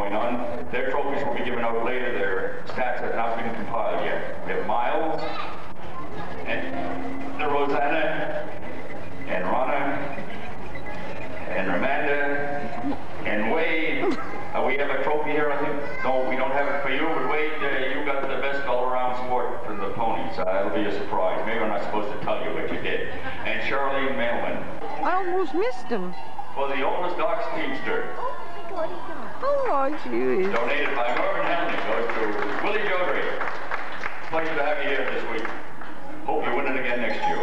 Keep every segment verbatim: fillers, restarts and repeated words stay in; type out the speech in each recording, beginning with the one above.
going on. Their trophies will be given out later. Their stats have not been compiled yet. We have Miles, and the Rosanna, and Rana, and Ramanda, and Wade. Uh, we have a trophy here, I think. No, we don't have it for you, but Wade, uh, you got the best all-around sport for the ponies. Uh, it'll be a surprise. Maybe I'm not supposed to tell you, but you did. And Charlene Mailman. I almost missed him. For the oldest ox teamster. Oh my God, he got it. Oh, jeez. Donated by Norman Henley. Goes to Willie Jodry. Pleasure to have you here this week. Hope you win it again next year.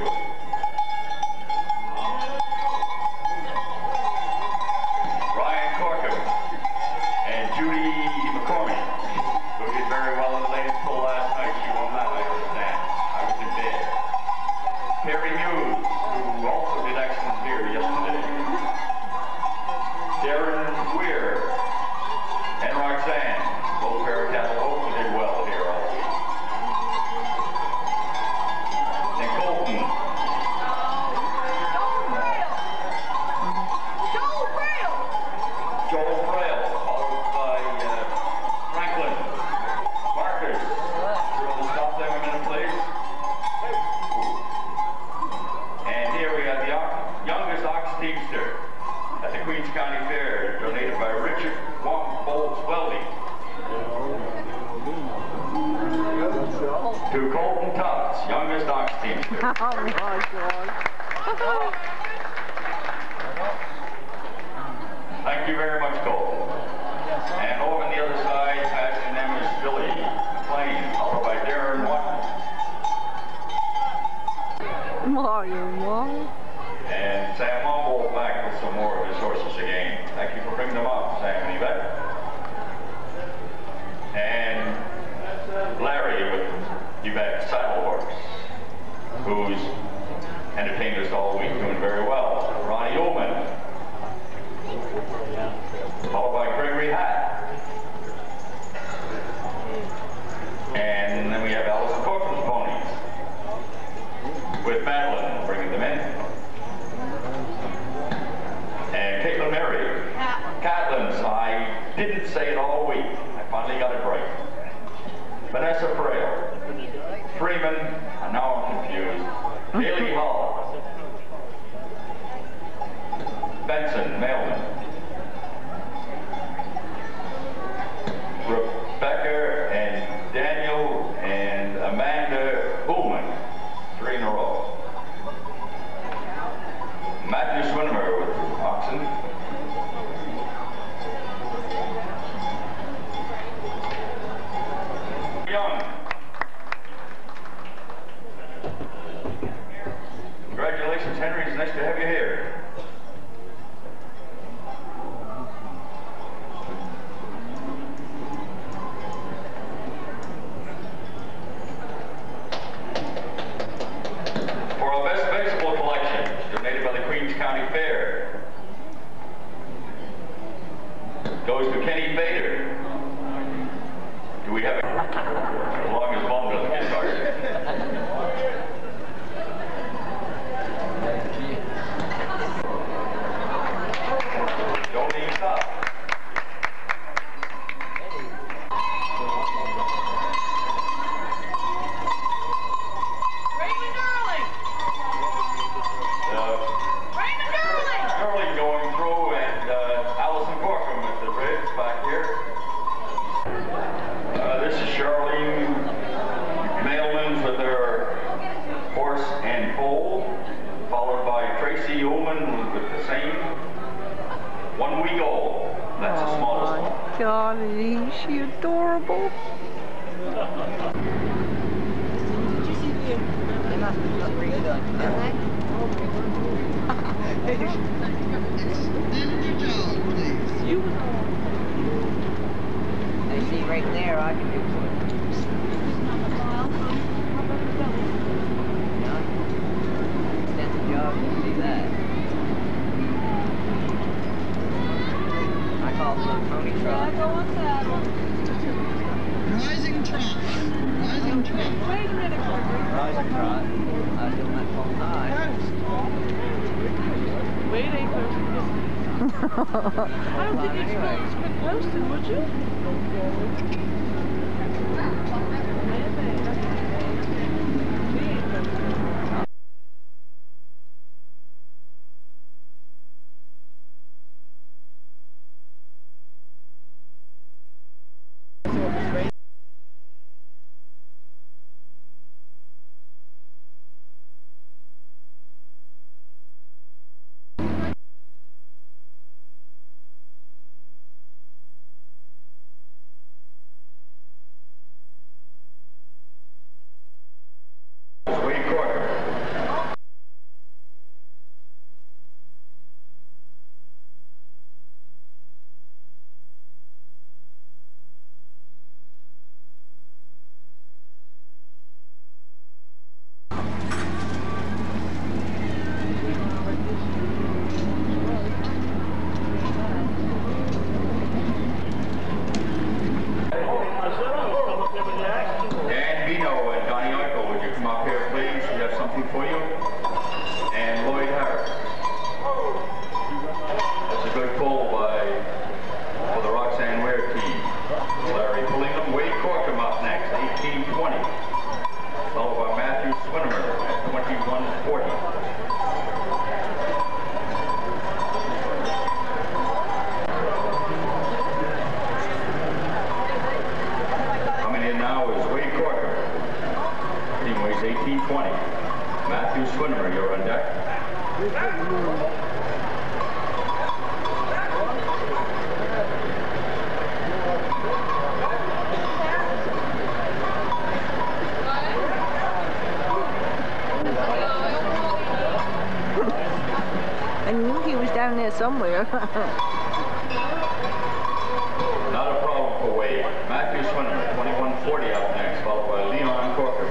Ryan Corkum and Judy McCormick, who did very well in the ladies' pool last night. She won that, I understand. I was in bed. Terry Hughes, who also did excellent here yesterday. Darren Weir and Roxanne, both pair of cattle also did well here all week. And Colton. Joel Frail! Joel Frail, followed by uh, Franklin. Marcus. You're going to stop them a minute, please. And here we have the ox, youngest ox teamster at the Queens County Fair, donated by Richard Wong Bowles Welding. To Colton Tufts, youngest ox teamster. Oh my God. Thank you very much, Colton. And over on the other side, passing them is Billy McLean, followed by Darren Watkins. Mario, Mom. And Sam Humboldt back with some more of his horses again. Thank you for bringing them up, Sam and Yvette. And Larry with Yvette Saddle Horse, who's entertained us all week, doing very well. Ronnie Ullman, followed by Gregory Hatt. And then we have Allison Corcoran's ponies, with Madeline bringing them in. And Caitlin Mary. Catlin's, I didn't say it all week. I finally got it right. Vanessa Frail. Freeman, and now I'm confused. Haley Hall. Benson, Mailman. Rebecca and Daniel and Amanda Ullman. Three in a row. Matthew Swinmer with oxen. Young. Congratulations, Henry. It's nice to have you here. For our best vegetable collection, donated by the Queens County Fair, goes to Kenny Bader. Do we have a... as long as Mom doesn't get started. Don't even stop. Raymond Early! Uh, Raymond Early! Early going through, and uh, Allison Corcoran with the ribs back here. Uh, this is Charlene Mailman for their horse and foal, followed by Tracy Ullman with the same. One week old. That's the smallest one. Oh my God, is she adorable? They must be just redone. You They see right there, I can do it. Yeah. Extensive job to see that. I call it a pony trot. Rising trot. Rising trot. Wait a minute, Gregory. Rising trot. I was doing that full time. Wait, ain't there? I don't think it's supposed to be posted, would you? Wade Corker. Dan Vino and Donnie Eichel, would you come up here, please? We have something for you. And Lloyd Harris. That's a good pull by for the Roxanne Ware team. Larry Pullingham, Wade Corkum up next, eighteen twenty. Followed by Matthew Swinnemer at twenty-one forty. Coming in now is Wade Corkum. Team weighs eighteen twenty. Matthew Swinnemer, you're on deck. I knew he was down there somewhere. Not a problem for Wade. Matthew Swinnemer, twenty-one forty up next, followed by Leon Corker.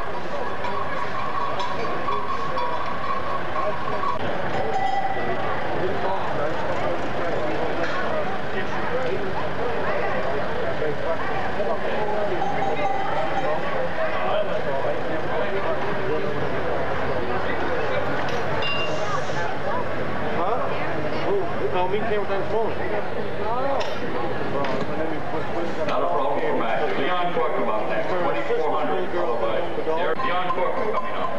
No, me came with that phone. Not a problem for Matthew. Leon Corkum up next, twenty-four hundred, followed by Leon Corkum coming up.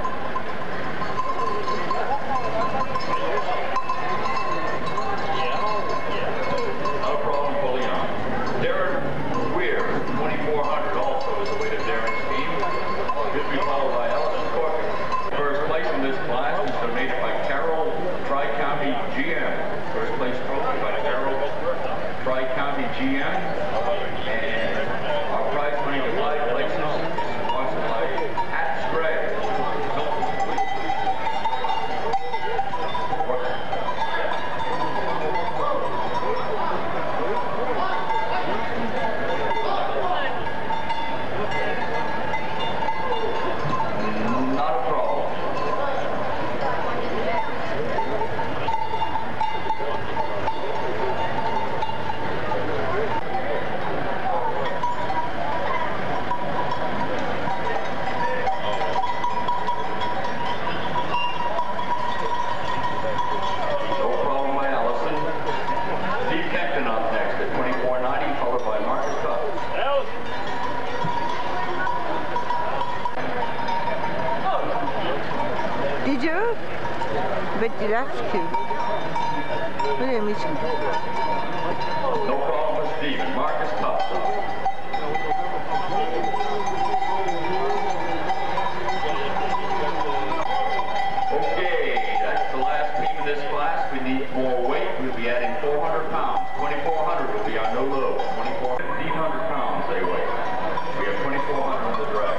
Not a problem for Leon. Darren Weir, twenty-four hundred, also is the weight of Darren's team. This will be followed by Allison Corkum. First place in this class is donated by Carroll Tri-County G M. First place trophy by Carroll Tri-County G M. And our prize money to five places is sponsored by Pat Sprague. Not a problem. Did you? But that's cute. Look at me. No problem with Stephen. Marcus Tuff. Okay, that's the last team in this class. We need more weight. We'll be adding four hundred pounds. twenty-four hundred will be our no low. twenty-four, fifteen hundred pounds they weigh. We have twenty-four hundred on the drag.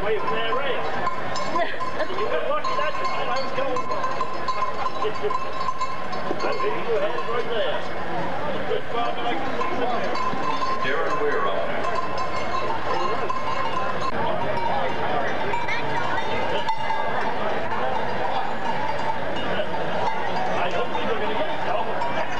away from their rail. You got lucky that time, I was going. And there you head right there. Good farming like a six of them. Darren Weir up there. I don't think we're going to get it done.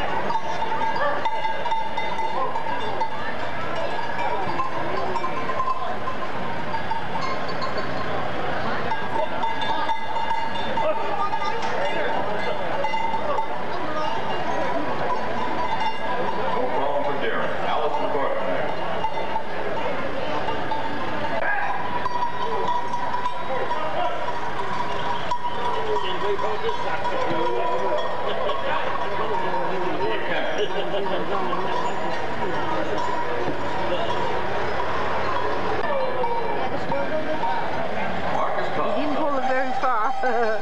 He didn't pull it very far.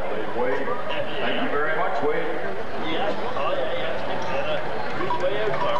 Thank you very much, Wade. Yeah, oh yeah, yeah. Way out.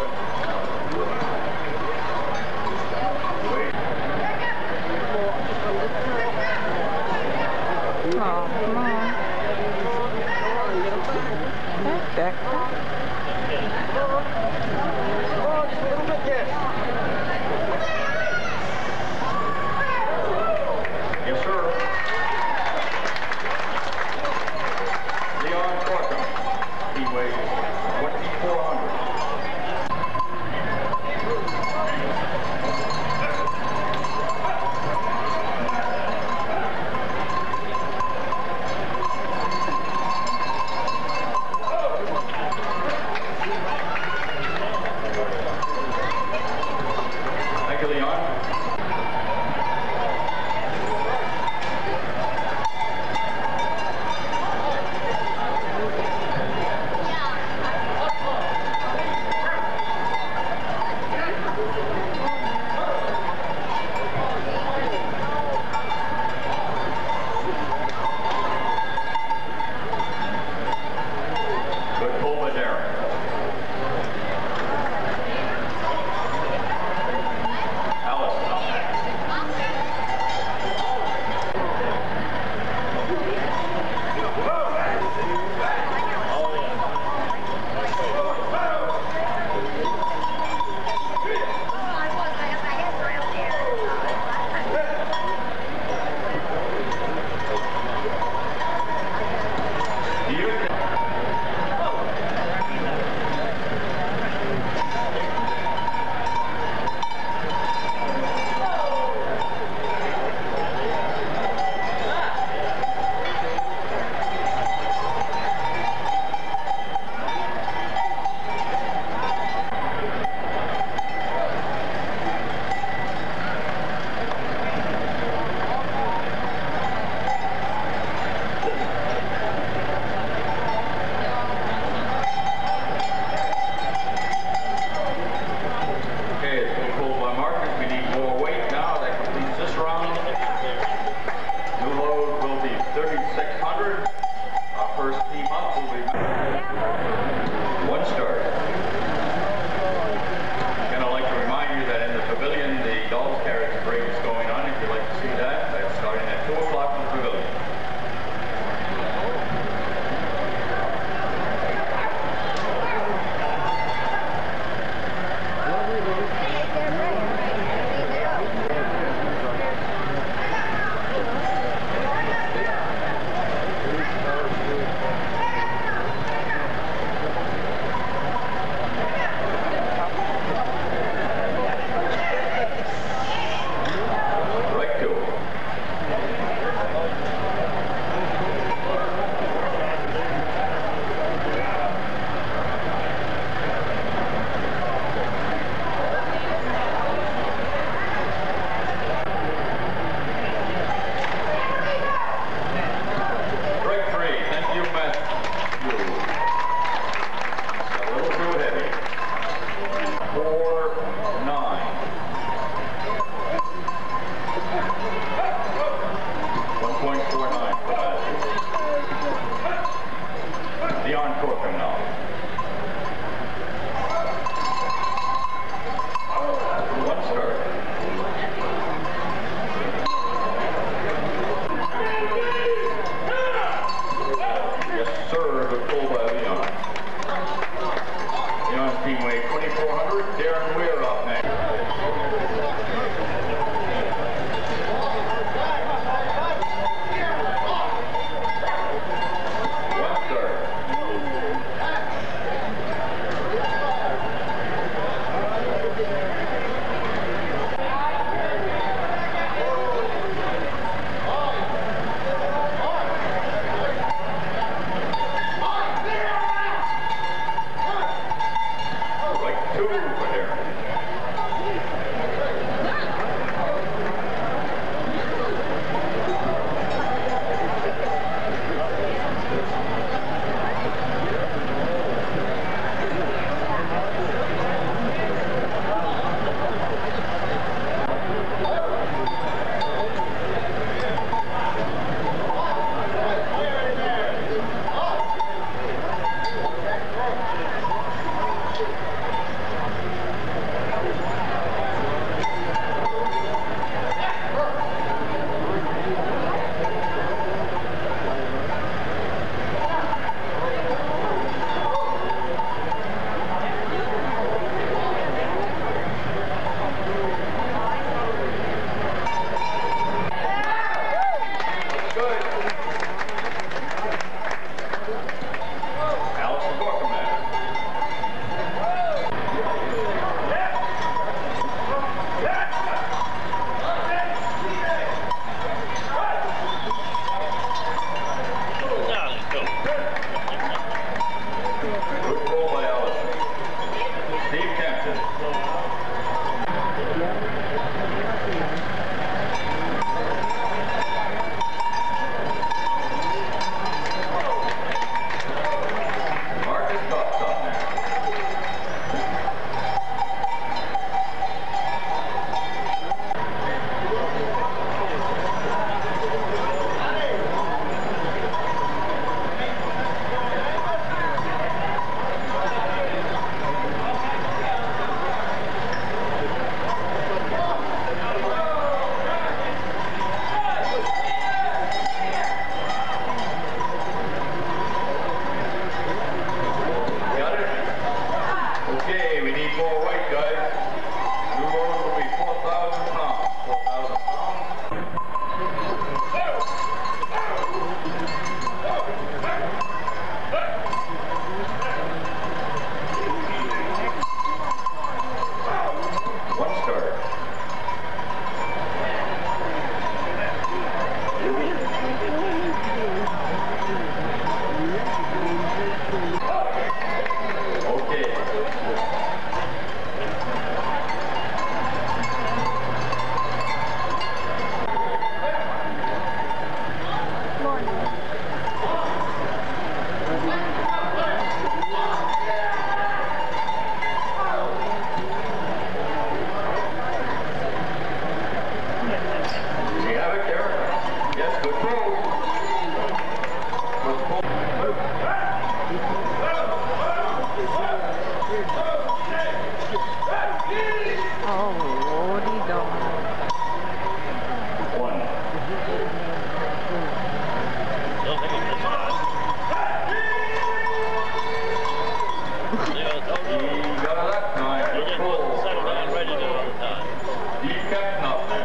He got a left time. He just wasn't settled down ready to do it all the time. Deep captain up there.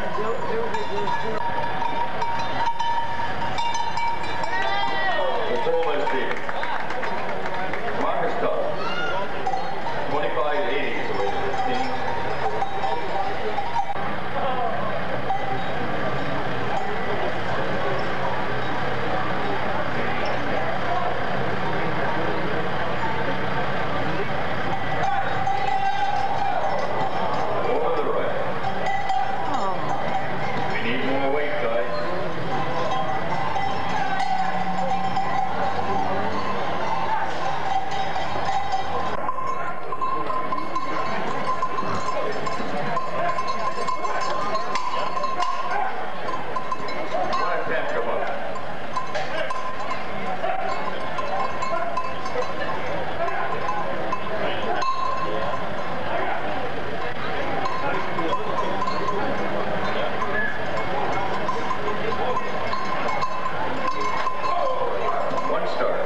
The ball is deep. Marcus Tuck. twenty-five eighty is the way to this team. Over the right. We need more weight, guys. What a temp come up. One star.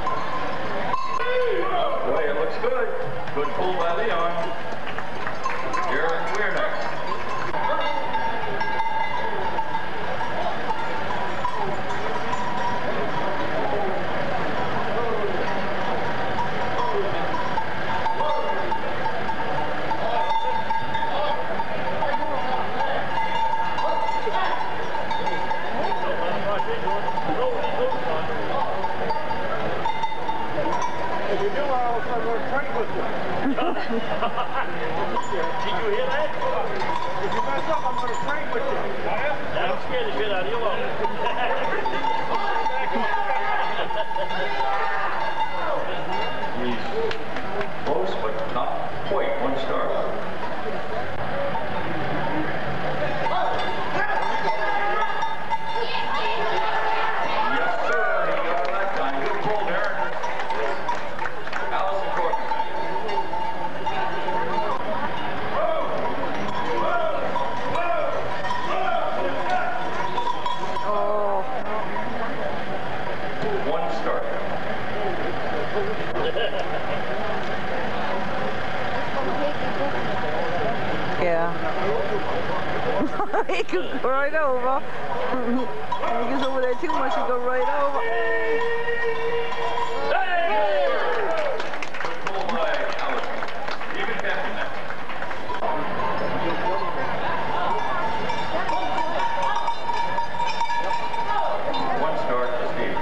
Boy, it looks good. Good pull by Leon. Aaron Weir next. If you do, I'll I'm going to train with you. Did you hear that? If you mess up, I'm going to train with you. Yeah, I'm scared the shit out of you. He's close, but not quite. One star. Yes, sir. He got it that time. Good pull there. Allison Corcoran. Oh. One star. Yeah. He could go right over. He gets over there too much, he go right over. Good pull by Allison. Even captain next. One star to Steve.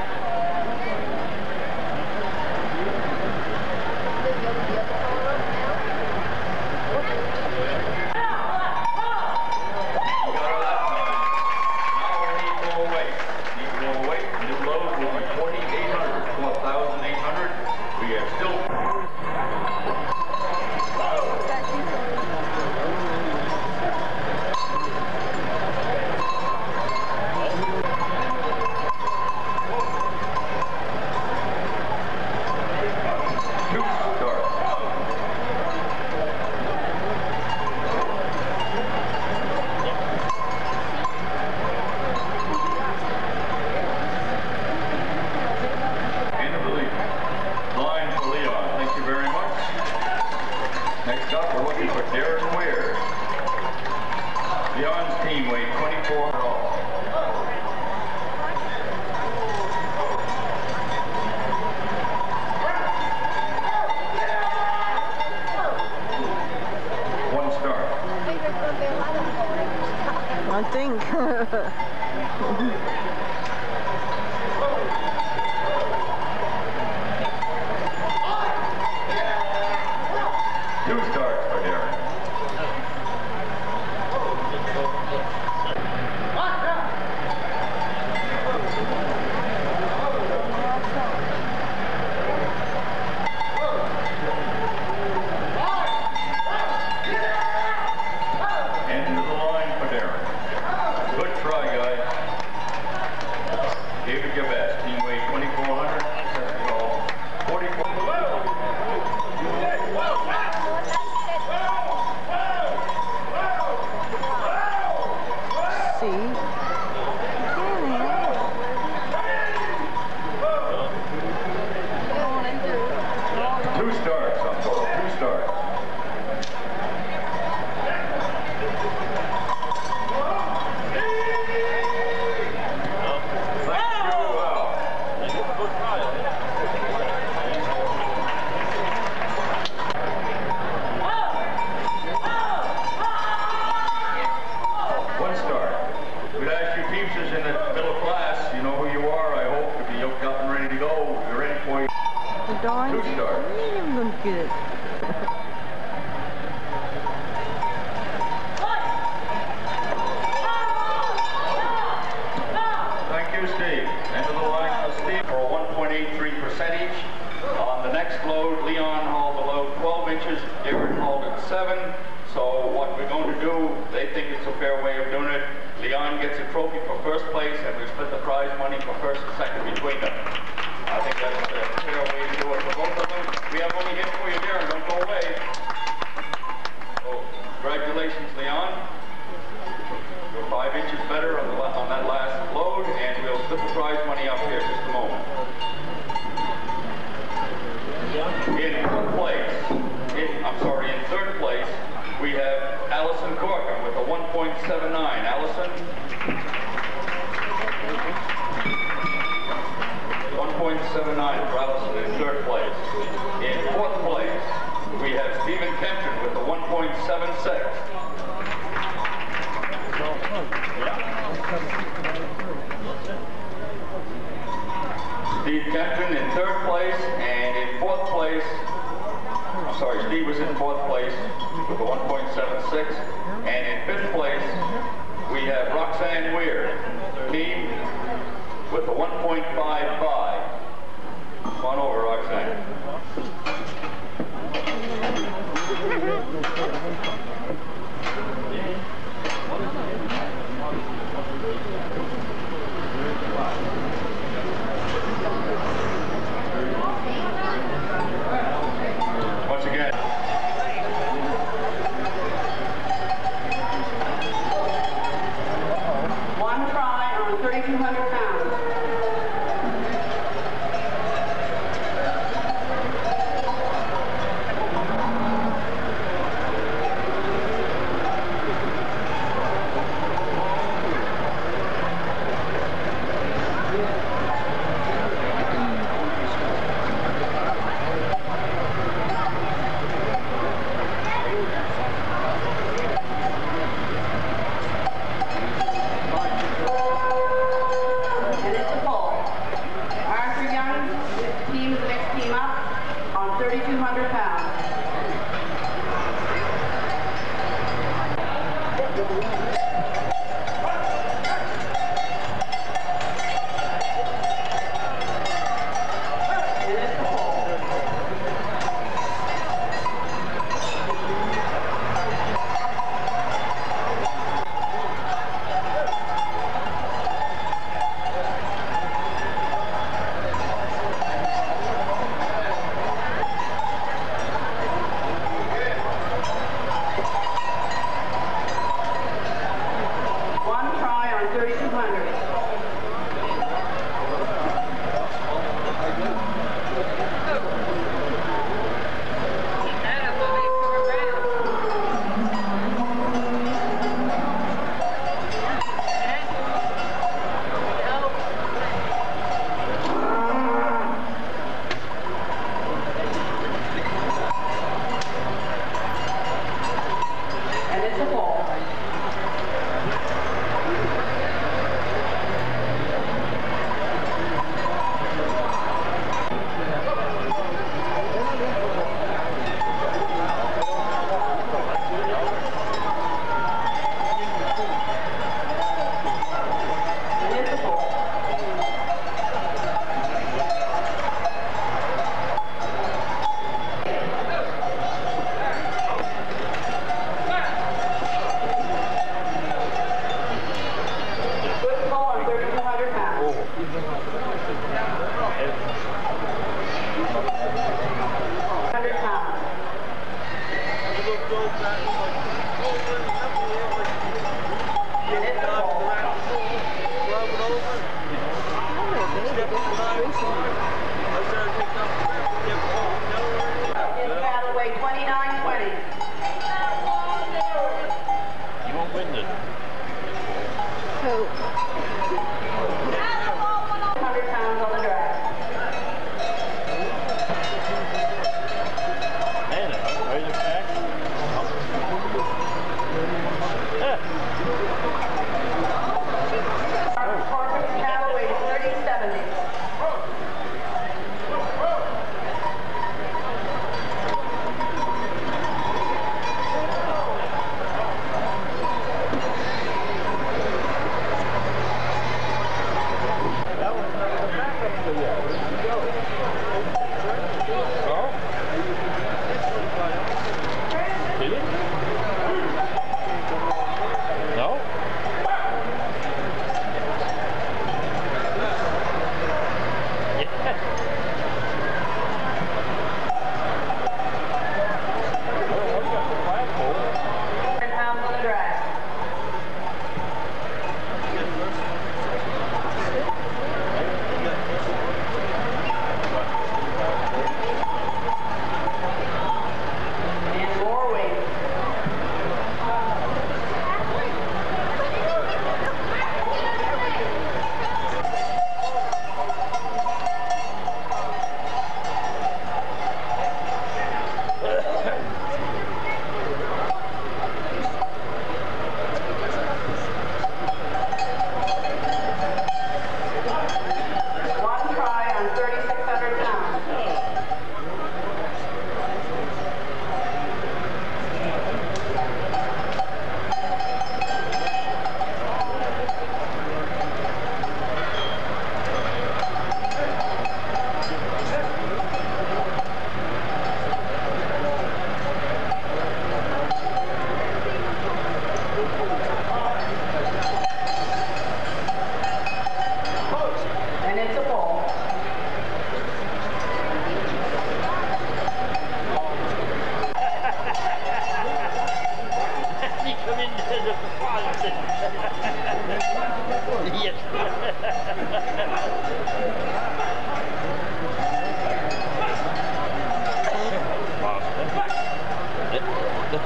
He got her that time. Now we need more weight. Need more weight. New load will be twenty-eight hundred, twelve thousand eight hundred. We have still. Two stars. End of the lead. Line for Leon. Thank you very much. Next up, we're looking for Darren Weir. Leon's team weighed twenty-four hundred all. One star. I think. Two stars for Darren. End of the line for Darren. Good try, guys. Gave it your best. Team weight twenty-four hundred. Second call forty-four. Thank you, Steve. End of the line for Steve for a one point eight three percentage. On the next load, Leon hauled the load twelve inches, Darren hauled it seven. So what we're going to do, they think it's a fair way of doing it. Leon gets a trophy for first place, and we split the prize money for first and second between them. I think that's a fair way to do it for both of them. We have money here for you, Darren. Don't go away. So, congratulations, Leon. You're five inches better on, the, on that last load, and we'll split the prize money up here in just a moment. In fourth place, in, I'm sorry, in third place, we have Allison Corcoran with a one point seven nine. Allison? one point seven nine for Allison in third place. In fourth place, we have Stephen Kempton with a one point seven six. Steve Kempton in third place, and in fourth place, I'm sorry, Steve was in fourth place with a one point seven six, and in fifth place, we have Roxanne Weir, team with a one point five five. Come on over, Roxanne. Once again. One try on thirty-two hundred pounds.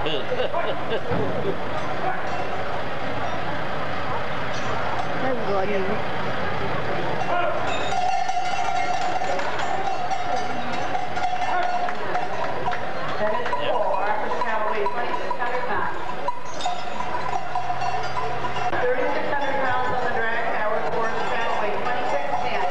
That is full. Arthur's Callaway, twenty-six hundred pounds. thirty-six hundred pounds on the drag. Howard Force Callaway, twenty-six ten.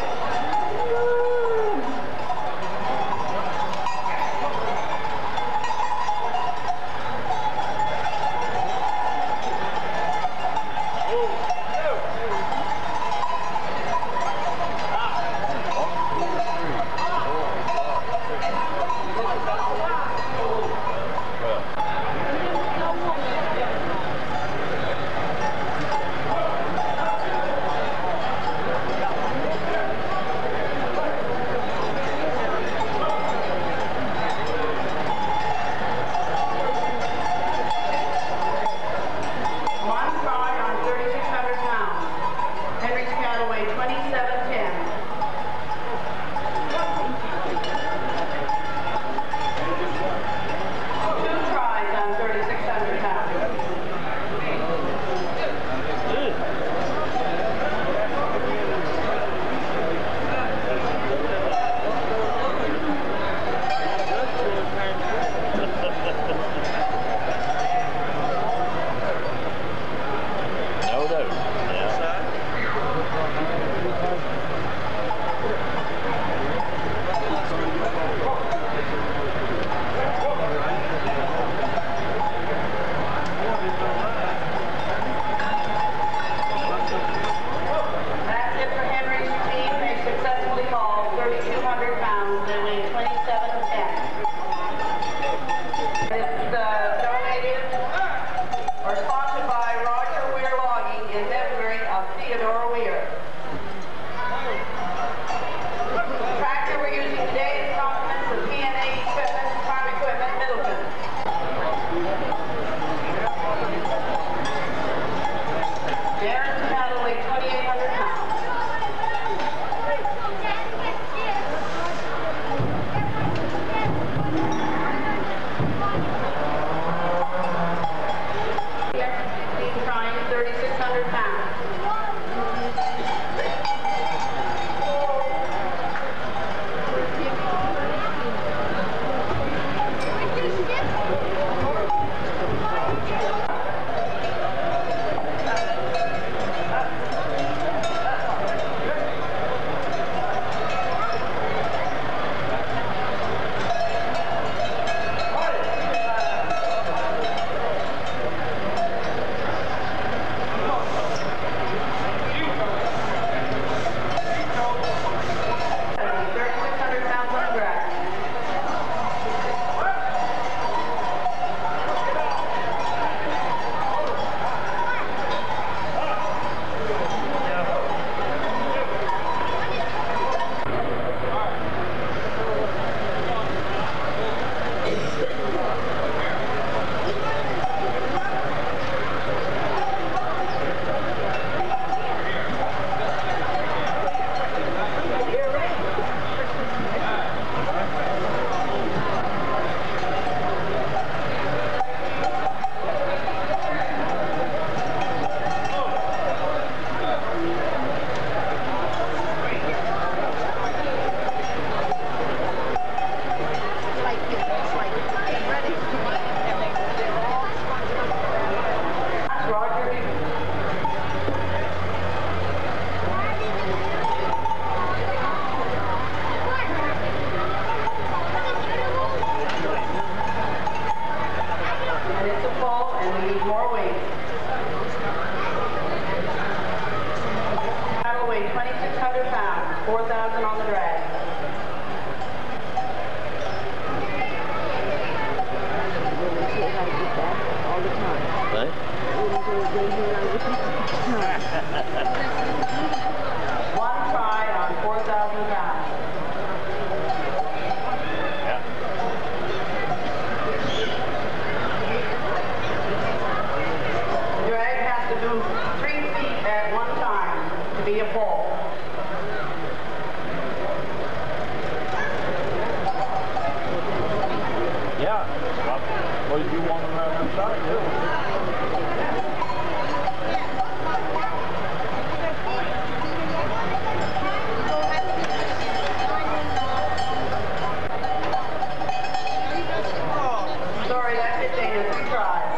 What did you want to know? Sorry, that's it, Dana. Three tries.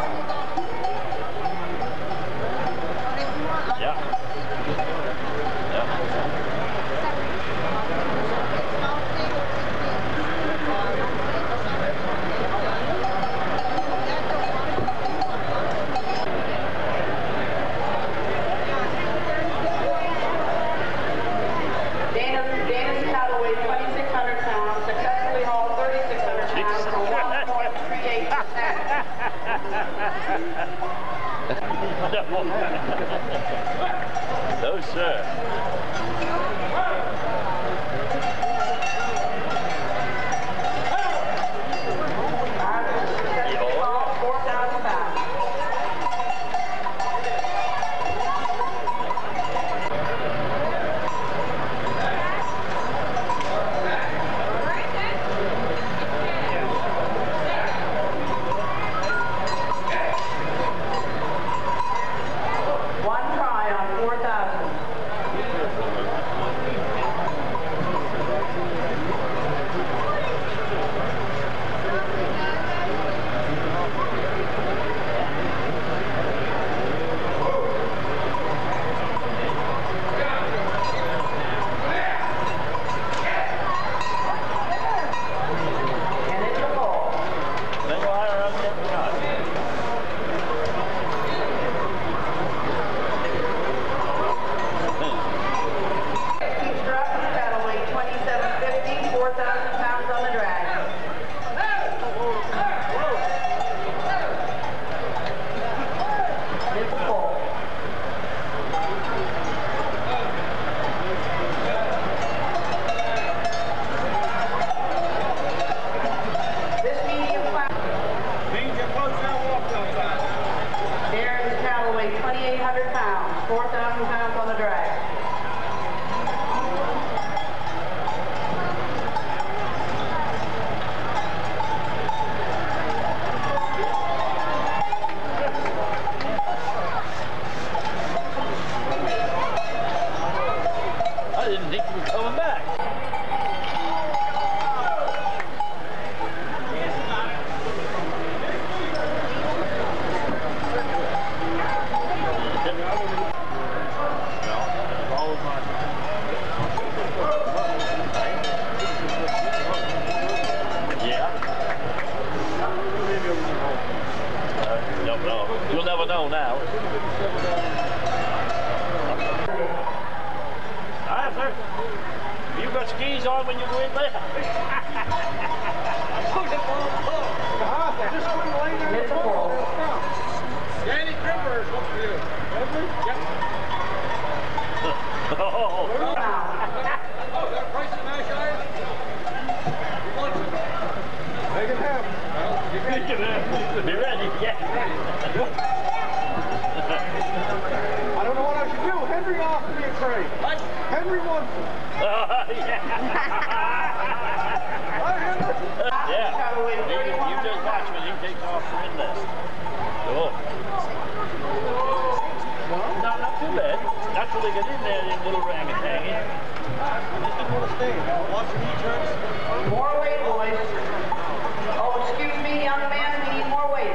Yeah. Dana, Dana's cattle weighs twenty-six hundred pounds, successfully hauled thirty-six hundred pounds for one point three eight percent. No, sir. Successfully hauled four thousand pounds. One try on four thousand. And it's a ball. Then go higher up there. Keeps dropping the cattle weight twenty-seven fifty, four thousand pounds on the drag. It's full. This medium class, Means you're close to that walk outside. there is cattle weight twenty-eight hundred pounds, four thousand pounds on the drag. I didn't think you were coming back. Yeah. Uh, don't know. You'll never know now. Hi, sir. You got skis on when you go in there? It's a ball. Danny Crimper is up for you. Yep. Oh. Oh, is that price of mash iron? Make it happen. Be ready, yeah. I don't know what I should do. Henry offered me a trade. What? Henry wants it. Oh, yeah. Hi, Henry. Yeah. You, you just watch when he takes off from in there. Oh. No, not too bad. That's when they get in there, in little ram and hanging. I just didn't want to stay. Watch your E-turns. More weight, boys. Oh, excuse me, young man, we need more weight.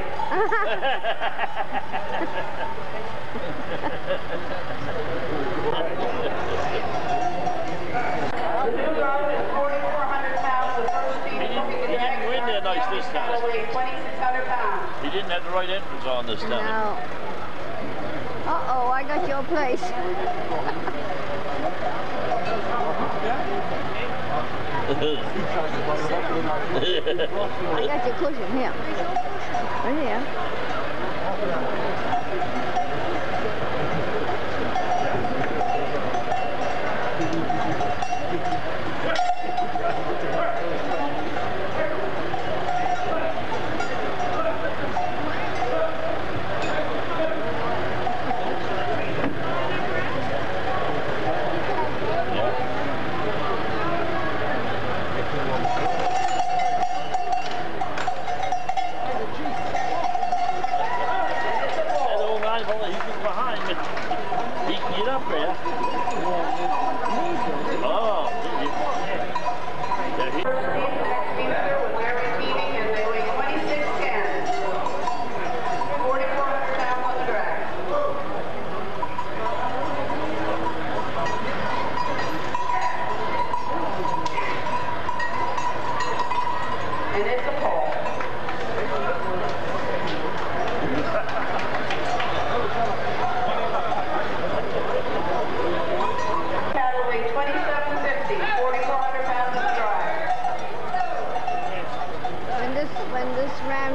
The new road is forty-four hundred pounds. The first speed He didn't- moving the he drag didn't go in there nice this time. cattle weight twenty-six hundred pounds. He didn't have the right entrance on this time. No. Uh-oh, I got your place. I got your cushion here. Right here.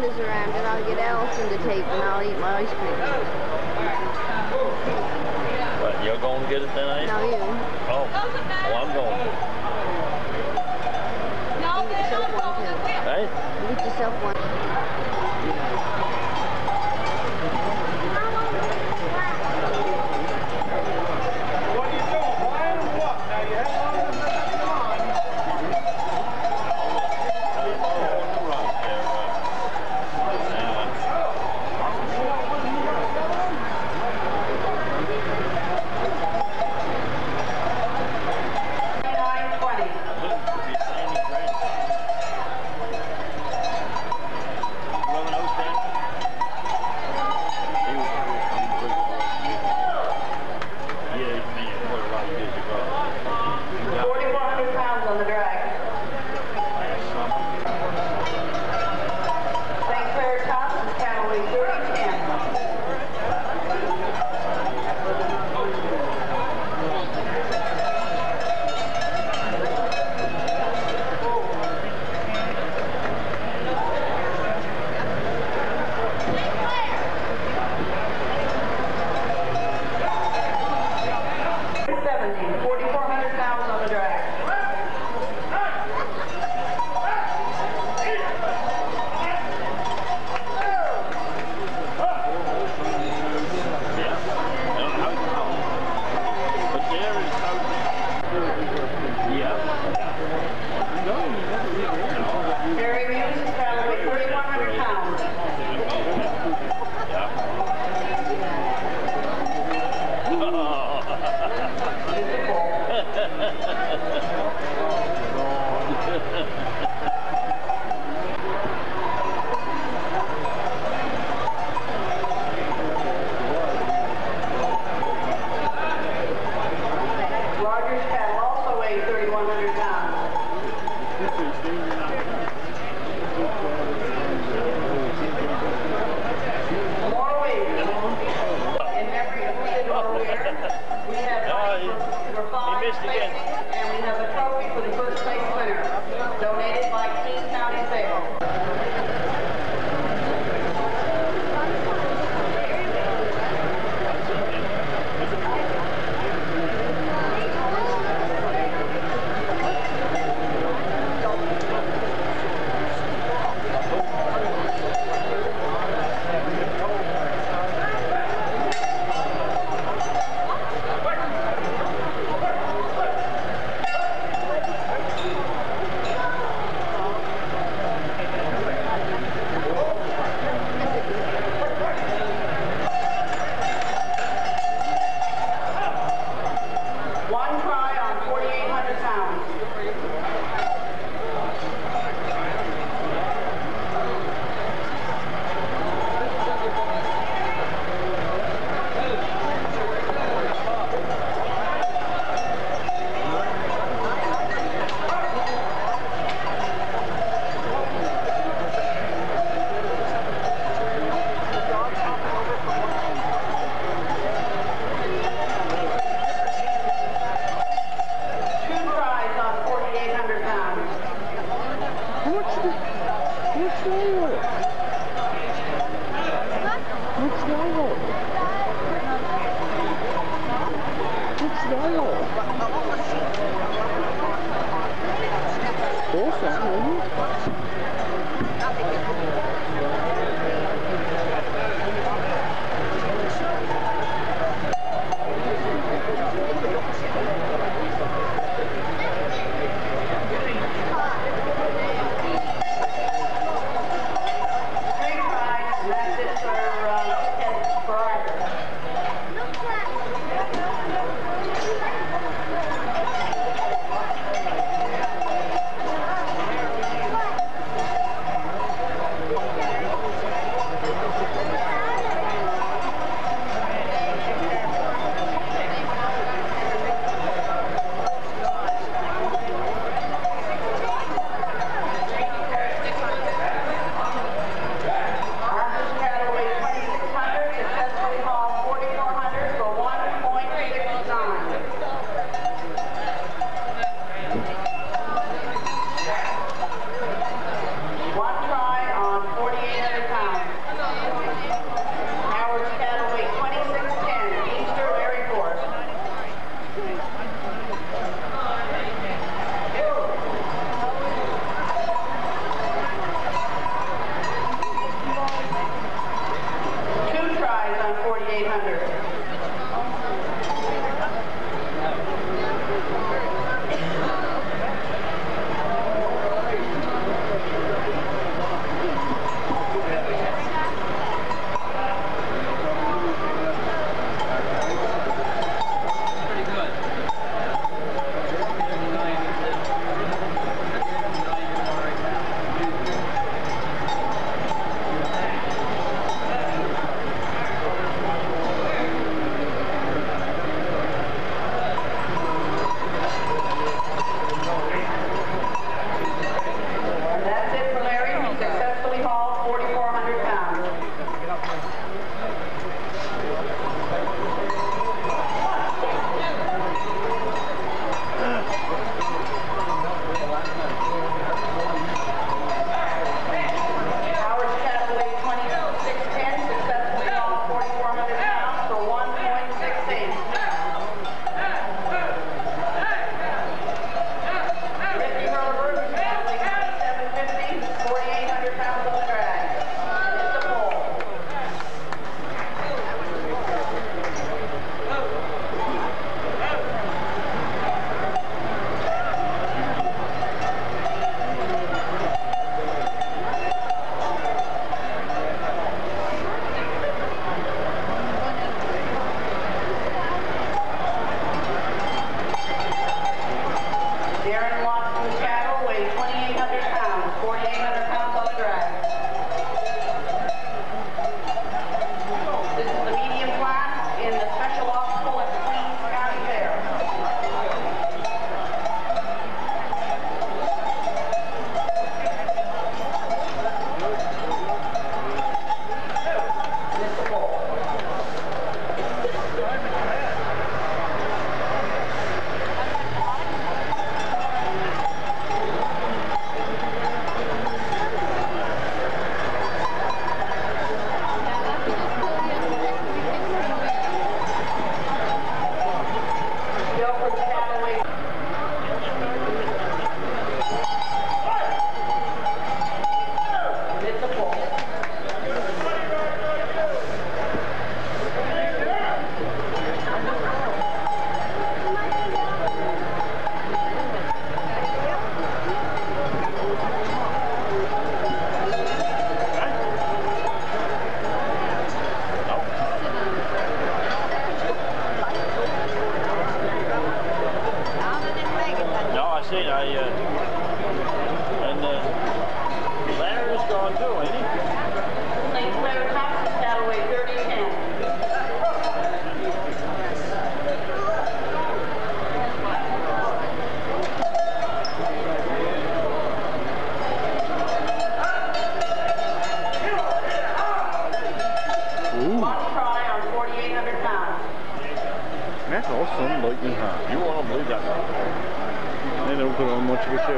goes around and I'll get Allison to tape and I'll eat my ice cream. What, you're going to get it then, eh? No, you. Oh, well, I'm going. You get yourself one too. Right? You get yourself one. What are you doing, Brian, or what? Now you have all this messing on. twenty-nine twenty.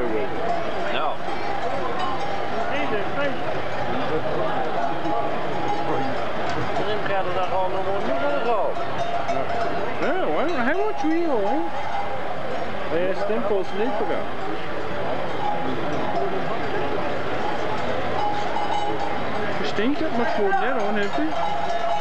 there with it. No. And them cattle that haul no more than you haul. No, well, how much we owe? They asked them folks and they forgot. Christine got much more than that on, have they?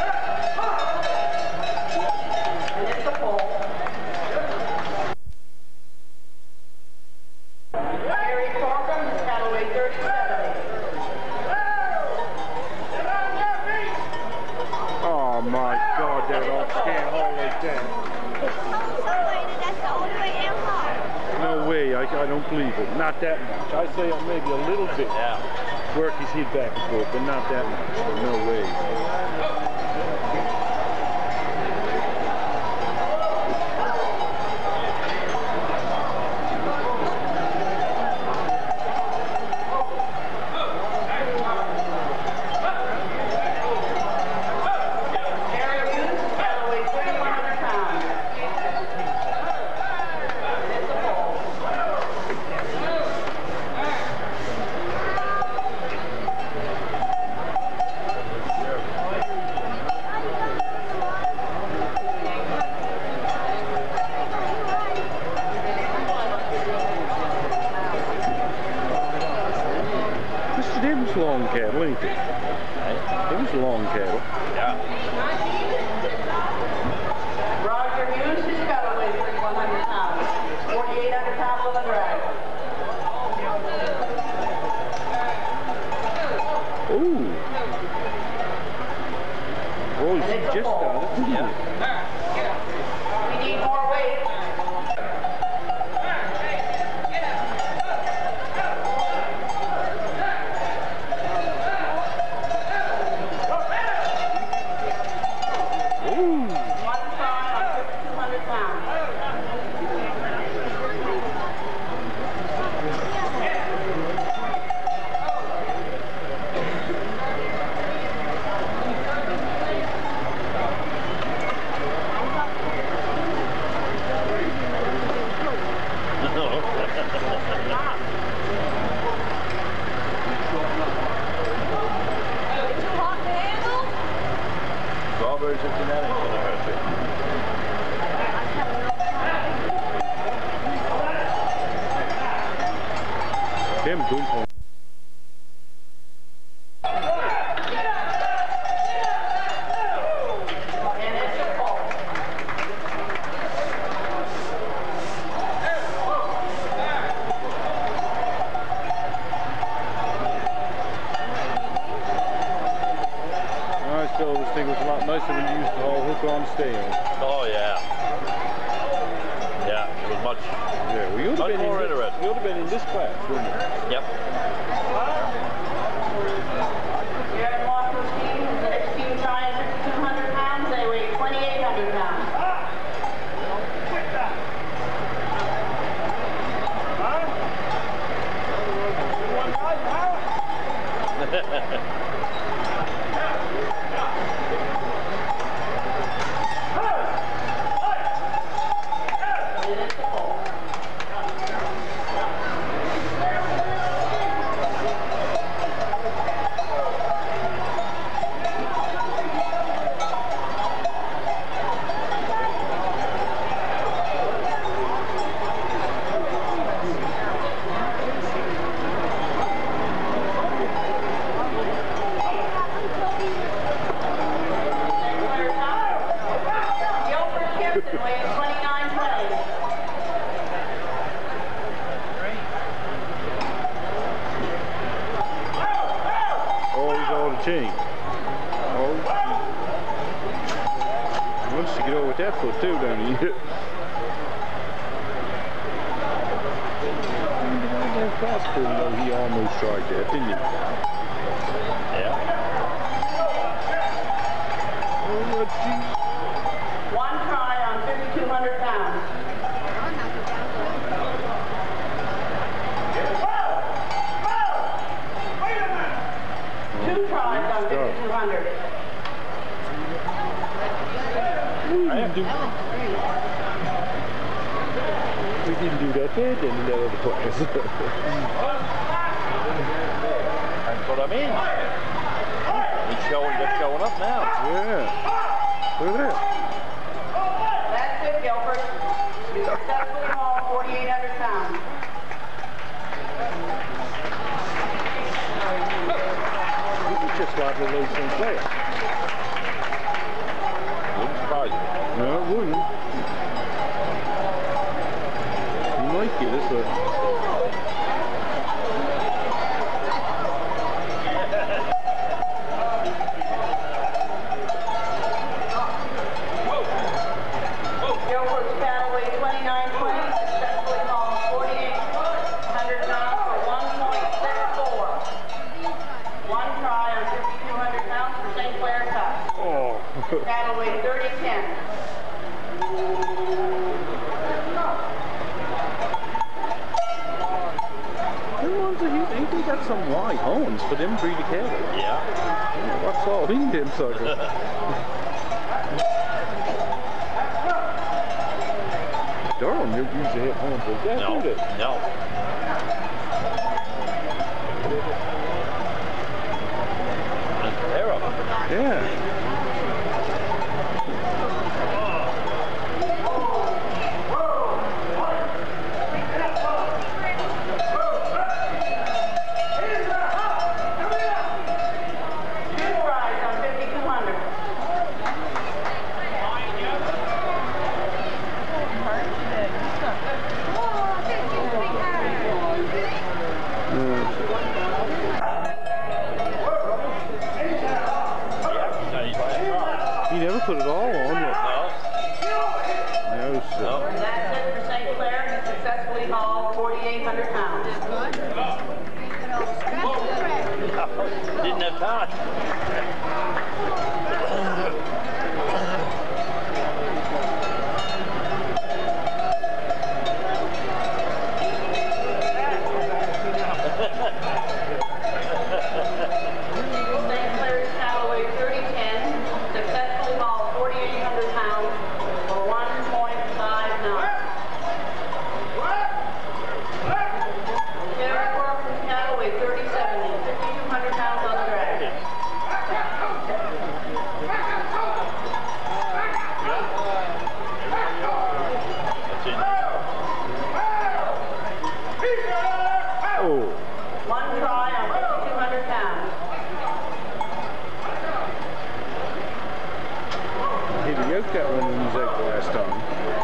Oh my God, that ox can't haul like that. No way, I, I don't believe it. Not that much. I say maybe a little bit. Yeah. Work his head back and forth, but not that much. No way. Long cattle, ain't they? It was long cattle. Yeah. Roger Hughes, his cattle weigh thirty-one hundred pounds. forty-eight hundred pounds on the drag. Ooh. Oh, she just done it. Yeah. We need more weight. Them boom home. I still always think it was a lot nicer when you used to haul hook on stay on. Oh yeah. Yeah, it was much. Yeah, well, you would have been more in this, interesting. you would have been in this class, wouldn't you? Yep. Aaron Walker's team is sixteen tries, two hundred pounds. They weigh twenty-eight hundred pounds. Chain. Oh, once you get over with that foot too, don't you? That fast pull, though, he almost tried that, didn't he? Yeah. Oh, let's see. One try on fifty-two hundred pounds. Two tries on fifty-two hundred. I have to. We didn't do that bad then in that other place. That's what I mean. He's showing, just showing up now. Yeah. Look at that. That's it, Gilbert. You successfully hauled forty-eight hundred pounds. It's just like the Louis Sinclair. Wouldn't surprise you. No, it wouldn't. You might get this one. Gilbert's cattle weigh twenty-nine twenty, successfully hauled forty-eight hundred pounds for one point six four. One try on fifty-two hundred pounds for Saint Clair Cup. Oh. Cattle weigh thirty ten. Them ones are huge. Ain't they got some wide horns for them breed of cattle? Yeah. What's all in them suckers? Durham don't usually have horns like that, No, do they? no. That's terrible. Yeah. Two tries on fifty-two hundred. He never put it all on, look. No. No, sir. No. That's it for Saint Clair. He successfully hauled forty-eight hundred pounds. Didn't have time. Saint Clair's cattle weigh thirty ten, successfully hauled forty-eight hundred pounds for one point five nine. Derek Workman's cattle weigh thirty seventy, fifty-two hundred pounds on the drag. That's it. Oh. One try on fifty-two hundred pounds. He yoked that one when he was out the last time.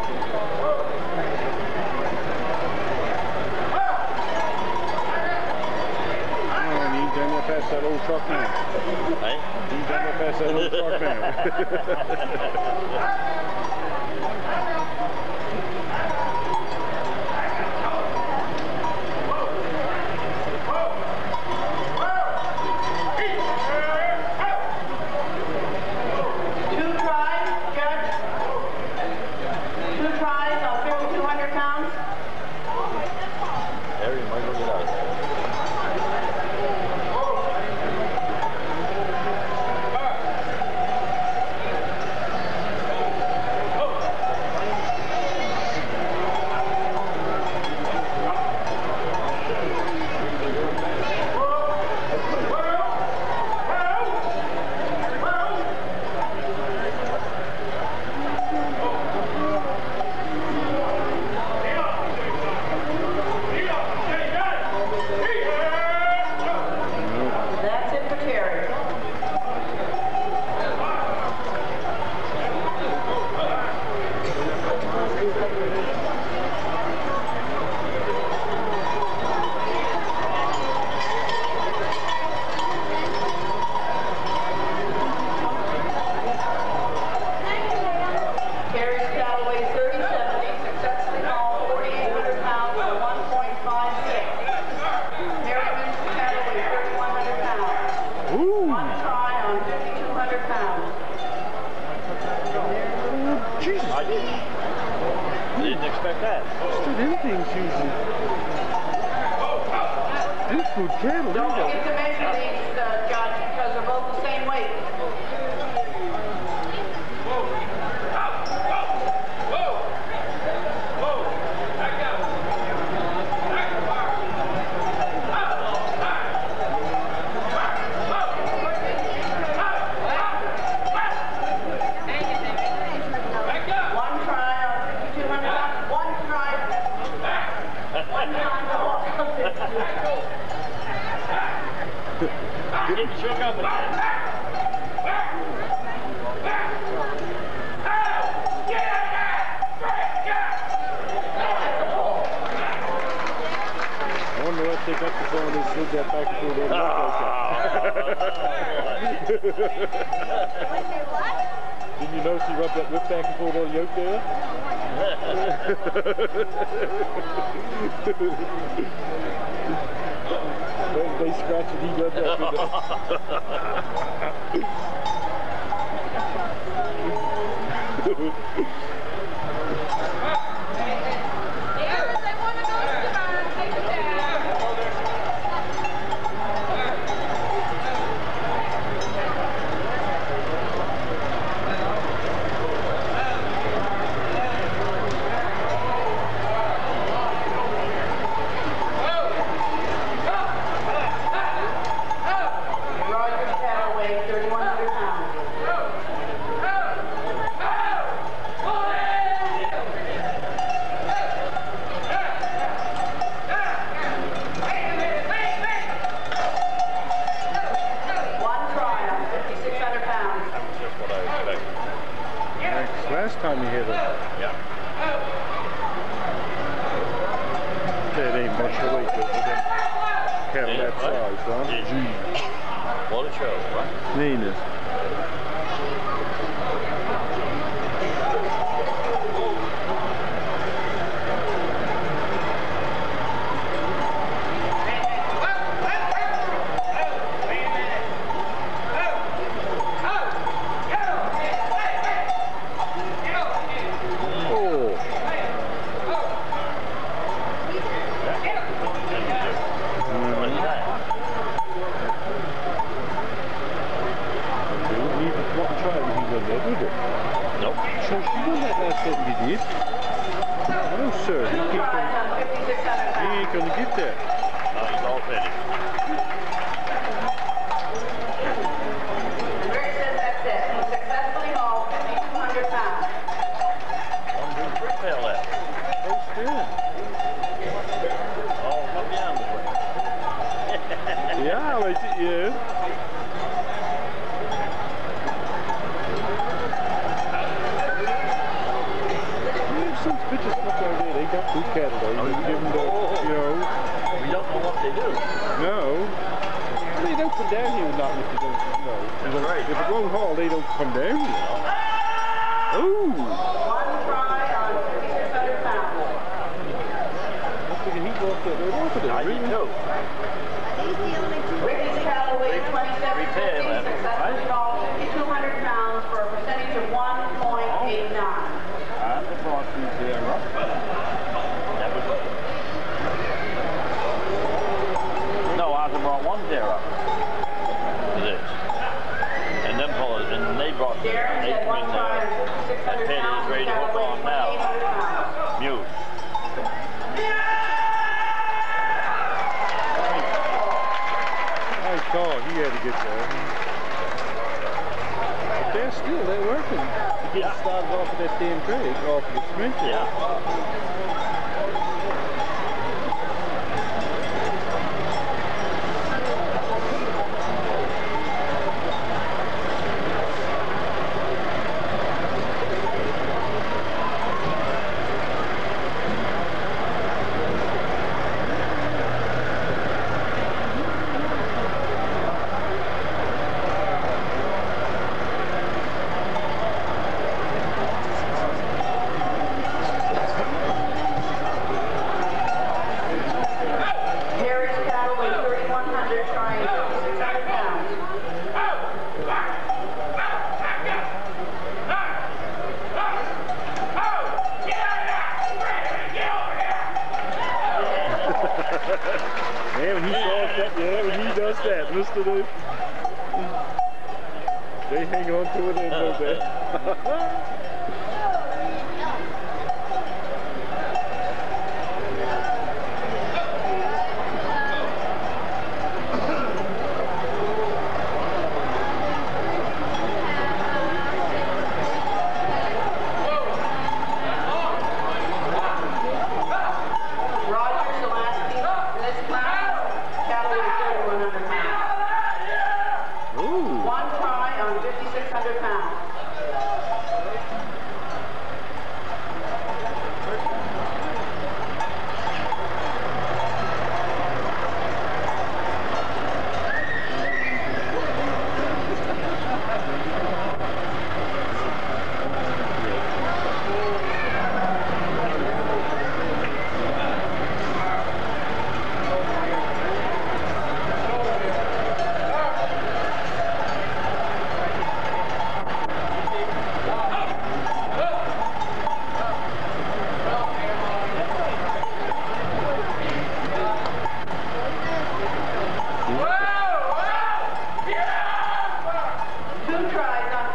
Oh, and he's done that past that old truck now. Hey? He's done that past that old truck now. Two tries, Judge. Two tries on fifty-two hundred pounds. Harry might look it out. Didn't you notice he rubbed that whip back and forth on the yoke there? When they scratch it, he does that. Last time he hit it. Yeah. That ain't much weight for them. Having that size, huh? Gee. What a show, right? Meanness. Nope. So she done that last time he did. No, sir. He, ain't gonna, he ain't gonna get that. No, he's all finished. Rick says that's it. He successfully hauled fifty-two hundred pounds. One dude repel that. Oh, still. Oh, come down the way. Yeah, like it, yeah. Some bitches up there, they got two Caledonia. You give them the, you know. We don't know what they do. No. They don't come down here not if you don't, no. That's right. If it's long haul, they don't come down here. Ooh. One try on fifty-six hundred pounds. I'm thinking he walked that right off of there. I didn't know. Ricky's Callaway twenty-seven fifty successfully hauled fifty-two hundred pounds for a percentage of one point eight nine. I brought these there, right? That was no, I brought one there up to this. And them fellas, and they brought they Darren said come one in try there. six That hundred penny pounds. is ready to hook on now. Mute. I saw he had to get there. But they're still, they're working. He Yeah. started off of that damn trade, off of the sprint. Yeah. Yeah, when he saws that, yeah, when he does that, Mister They, they hang on to it and know that.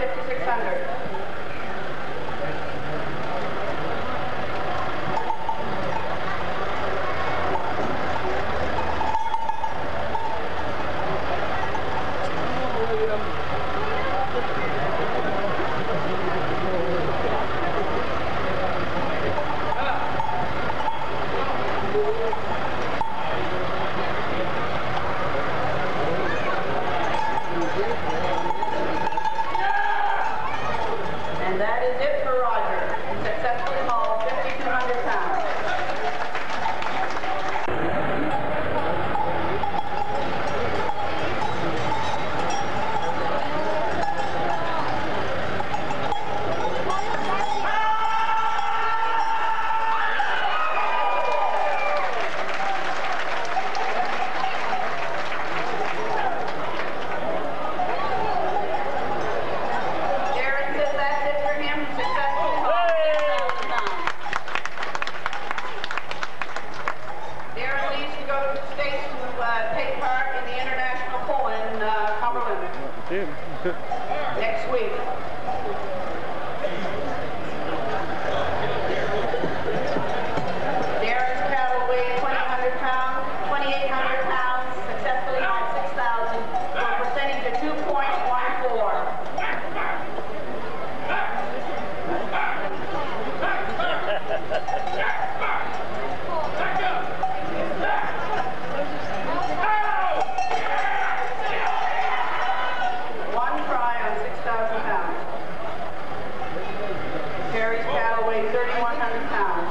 fifty-six hundred. And that is it for Roger. He successfully hauled fifty-two hundred pounds. Darren says that's it for him. Successfully hauled six thousand pounds. Darren leaves to go to the States to uh, take part in the International Pull in uh, Cumberland Jim. next week. Darren's cattle weigh twenty-eight hundred pounds, twenty-eight hundred pounds, successfully hauled six thousand for a percentage of two point one four. One try on six thousand pounds. Perry's cattle weigh thirty-one hundred pounds.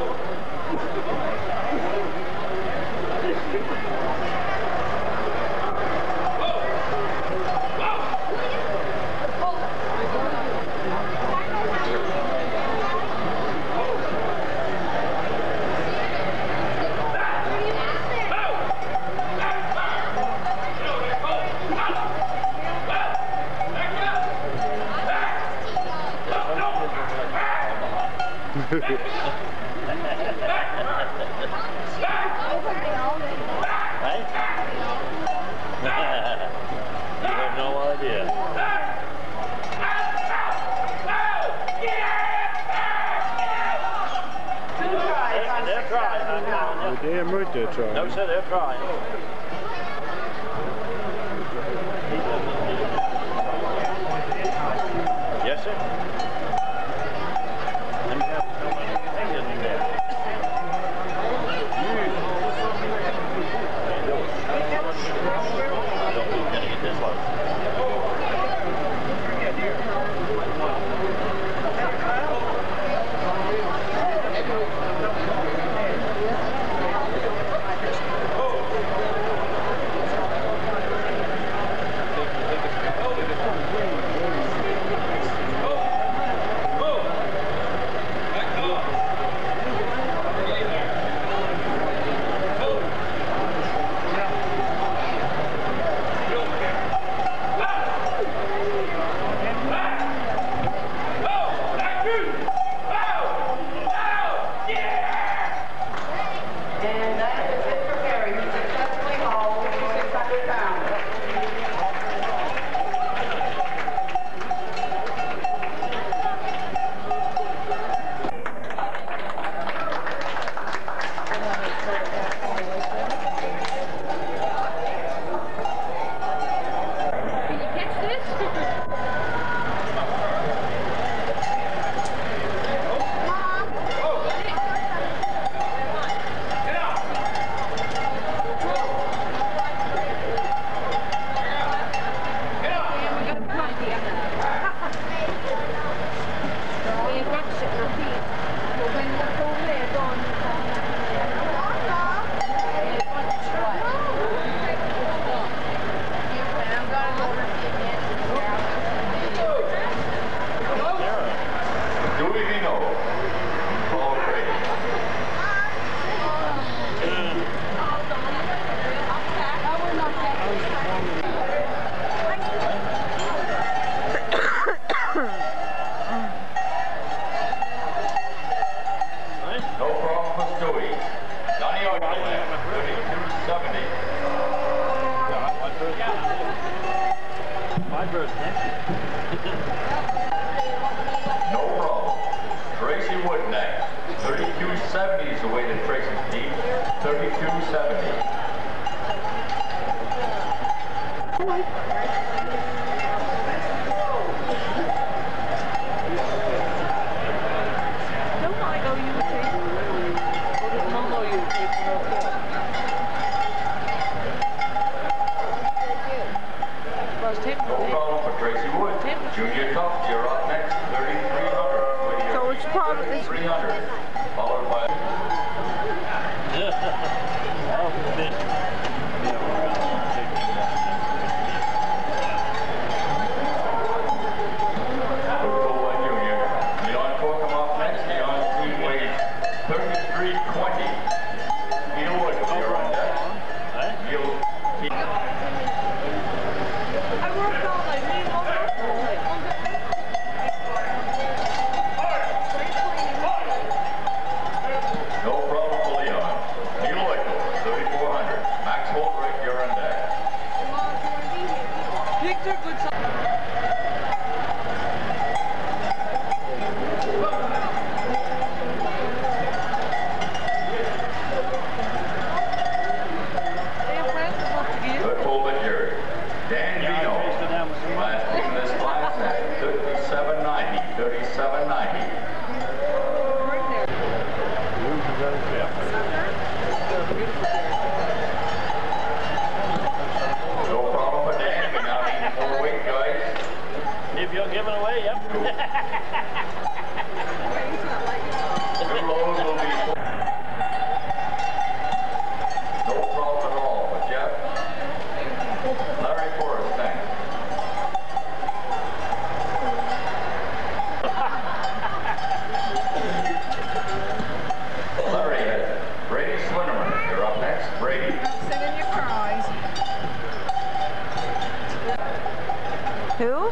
You have no idea. Two tries on They're six trying, I'm thousand pounds. telling You're damn right they're trying. you. No, sir, they're trying. Yes, sir. And you have so many fingers in there. I don't think we're going to get this low. And that is it for Perry. He successfully hauled fifty-six hundred pounds. Can you catch this? My birthday. No problem. Tracy Wood next. thirty-two seventy is the way to Tracy's team. thirty-two seventy. Don't I go you too? Or does Mum know you too? No problem for Tracy Wood. Junior Cup, you're up next. thirty-three hundred. So it's part of this. three hundred. Followed by... Who?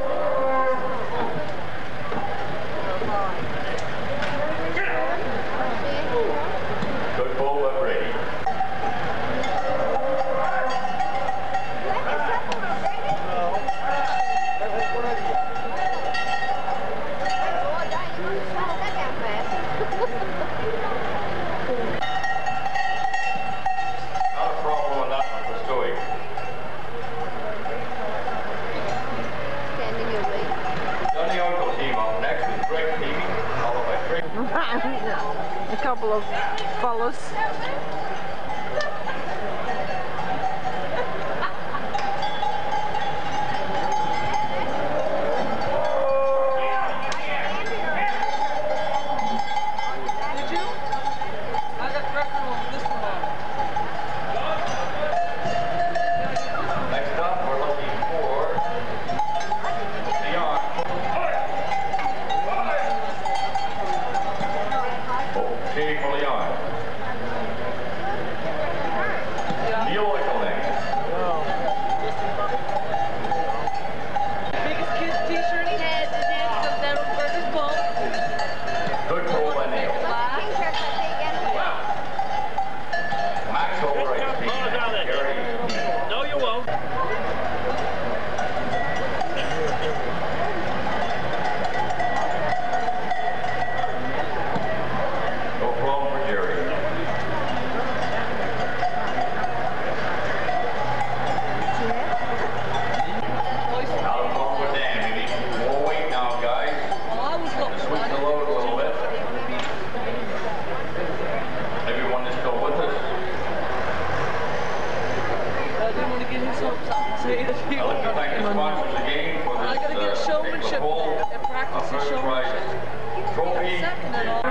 Good ball by Brady. Not a problem on that one for Stewie. Johnny Uncle team up next with Greg team, followed by Greg. A couple of fellas. Next up, we're looking for Leon. Okay, for Leon. Neil Eichelman. Biggest kid's t-shirt he had today comes down from Burger's Ball. Good pull by Neil. Max Overight's team. Gary. No, you won't. No problem for Jerry. Now the ball for Dan. We need more weight now, guys. Well, I was looking Switch at the it. load a little bit. Everyone is still with us. I didn't want to give him something to say to I'd people. like to thank the sponsors again for I this gotta get uh, showmanship April Bowl, and practice uh, the first prize showmanship. trophy. Second and all.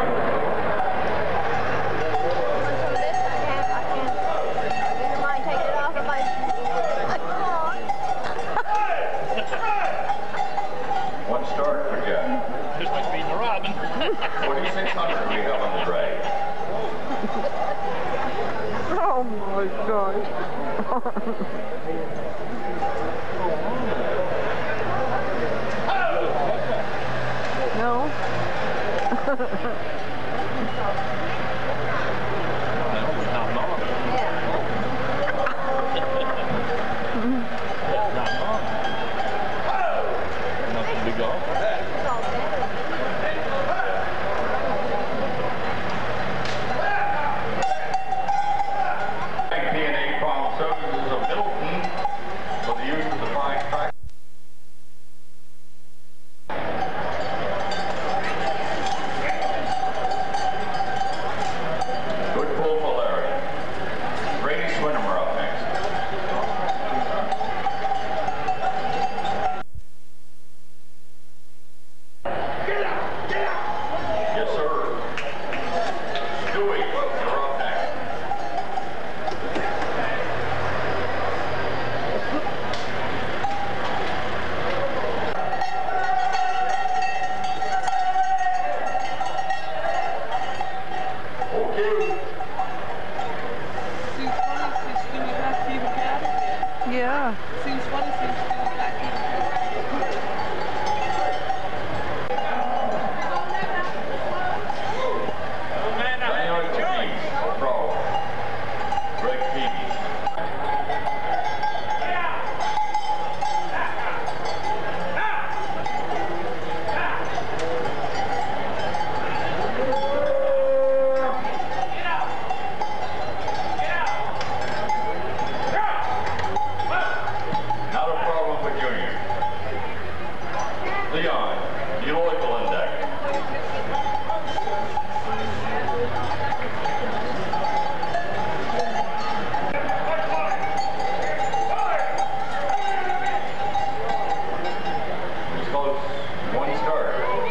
One start for Jeff. This must be the Robin. forty-six hundred we have on the drag. Oh my God. No. Not long. Leon, Neological Index. He's close. One start.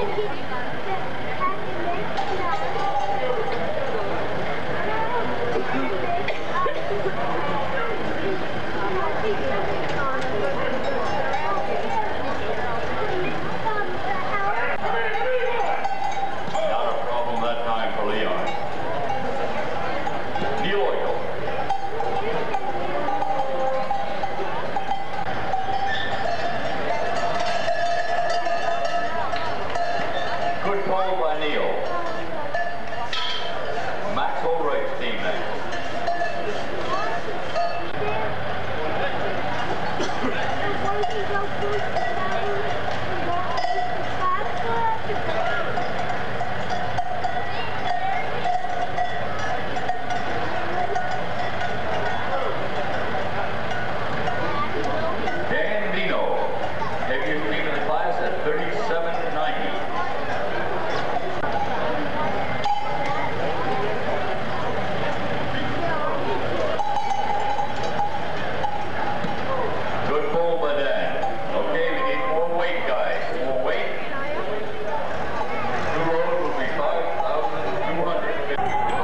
Not a problem that time for Leon. Neological. Good call by Neil. Maxwell Riggs team next. Dan Dino, heaviest team in the class at thirty-seven ninety. Good pull by Dan. Okay, we need more weight, guys. More weight. Two road will be five thousand two hundred fifty.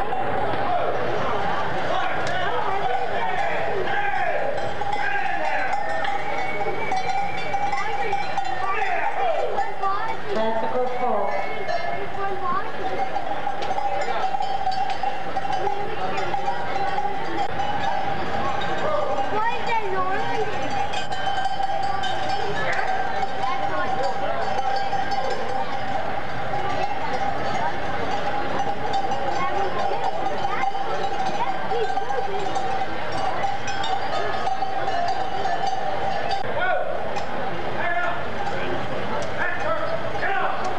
That's a good pull. Get up!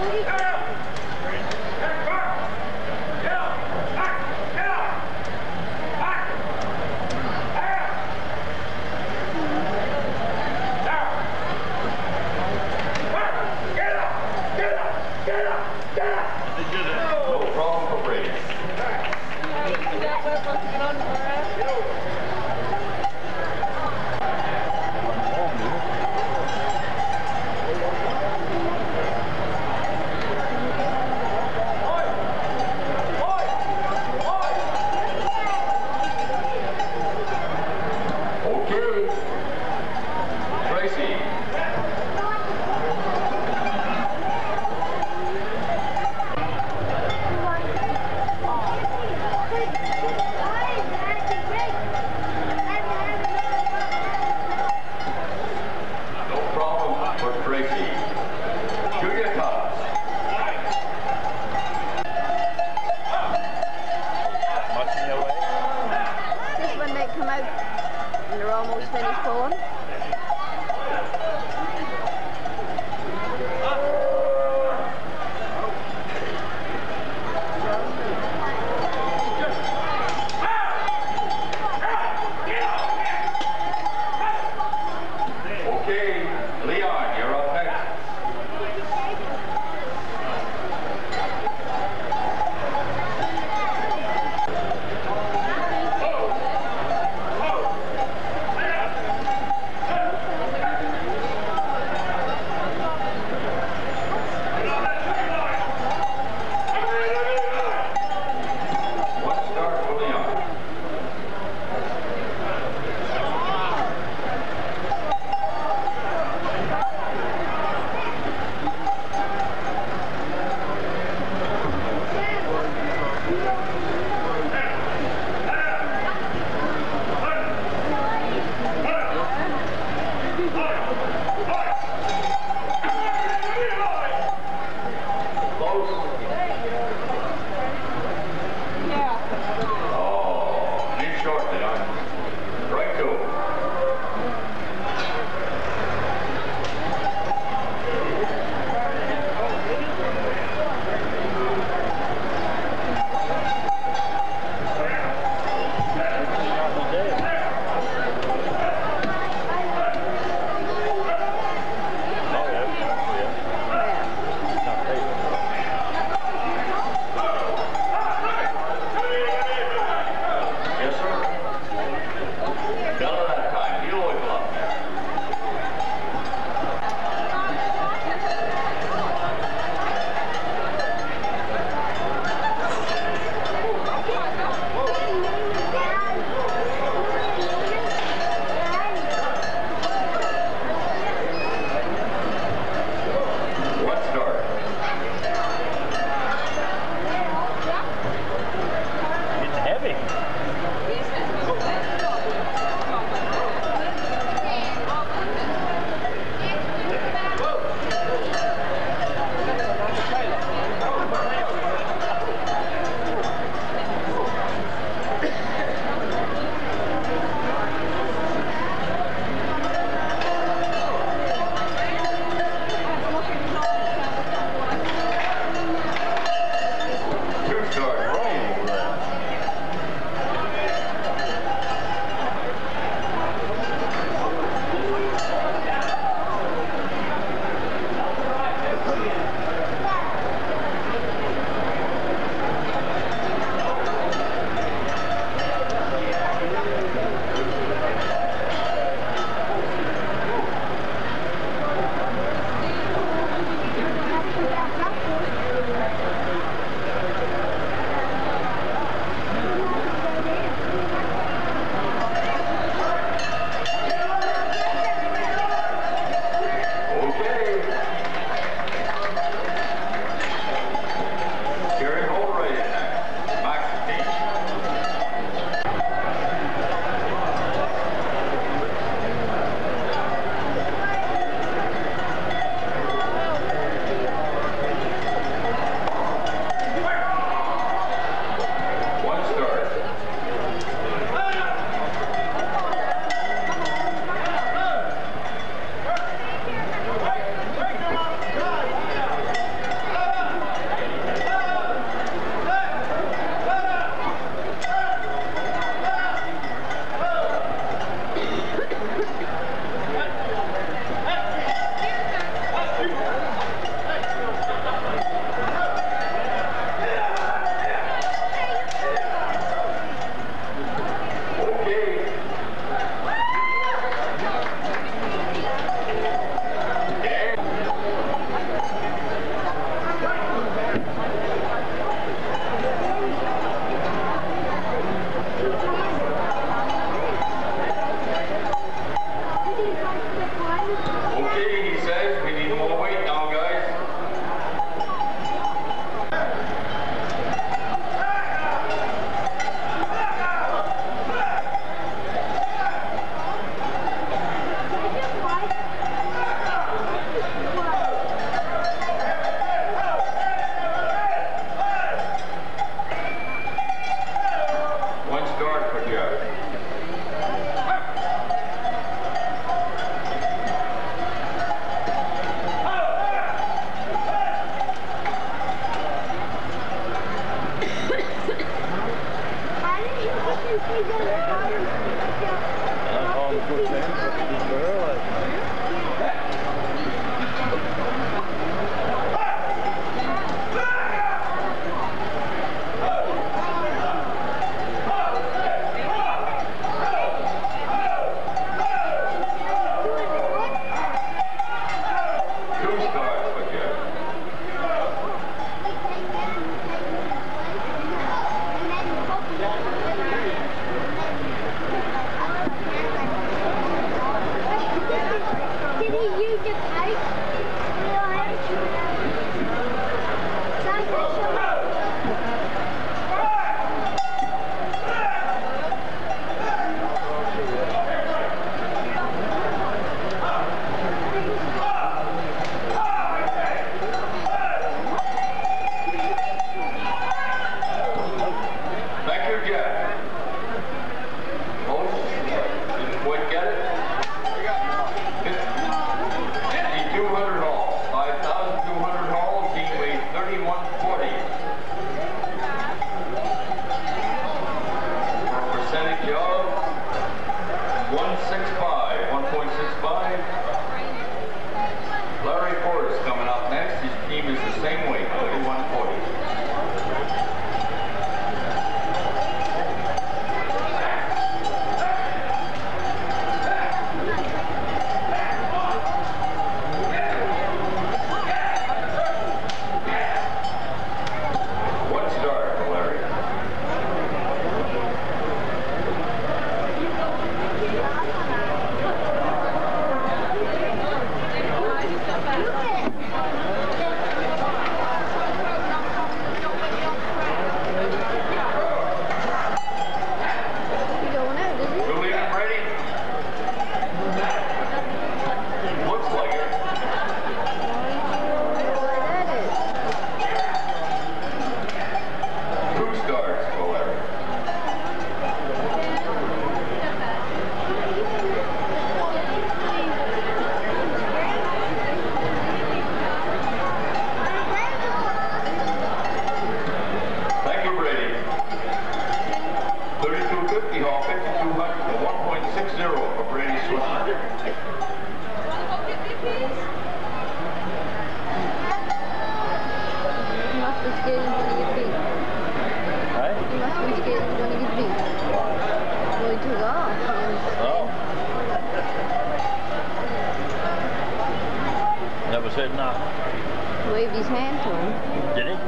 Waved his hand to him. Did he?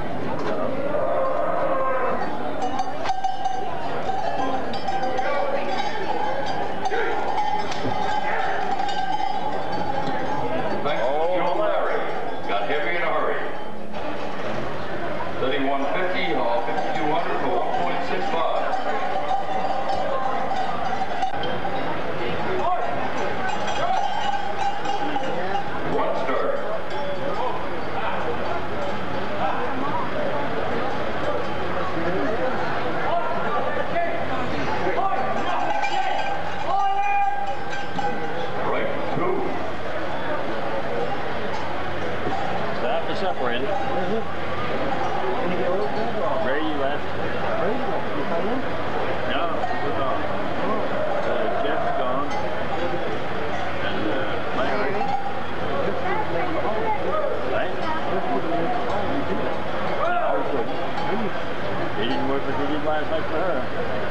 Thanks, Joe Larry. Got heavy in a hurry. thirty-one fifty, haul fifty-two hundred for one point six five. One start. Right through. Stop the separator. Where are you at? No, we're gone. Uh, Jeff's gone. And uh, Larry. Right? No. He didn't work what he did last night for her.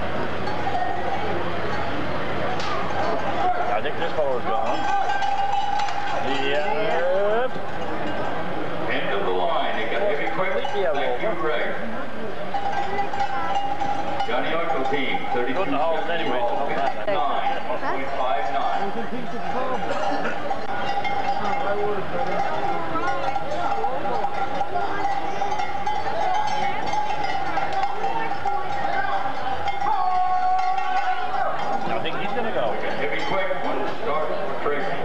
I think this fellow's gone. Yep. End of the line. They got heavy quick. Thank you, Greg. Johnny Oiko team, thirty-two Couldn't hold it anyway, so don't matter. nine, one point five nine. I think he's going to go. Heavy quick, one start for Tracy.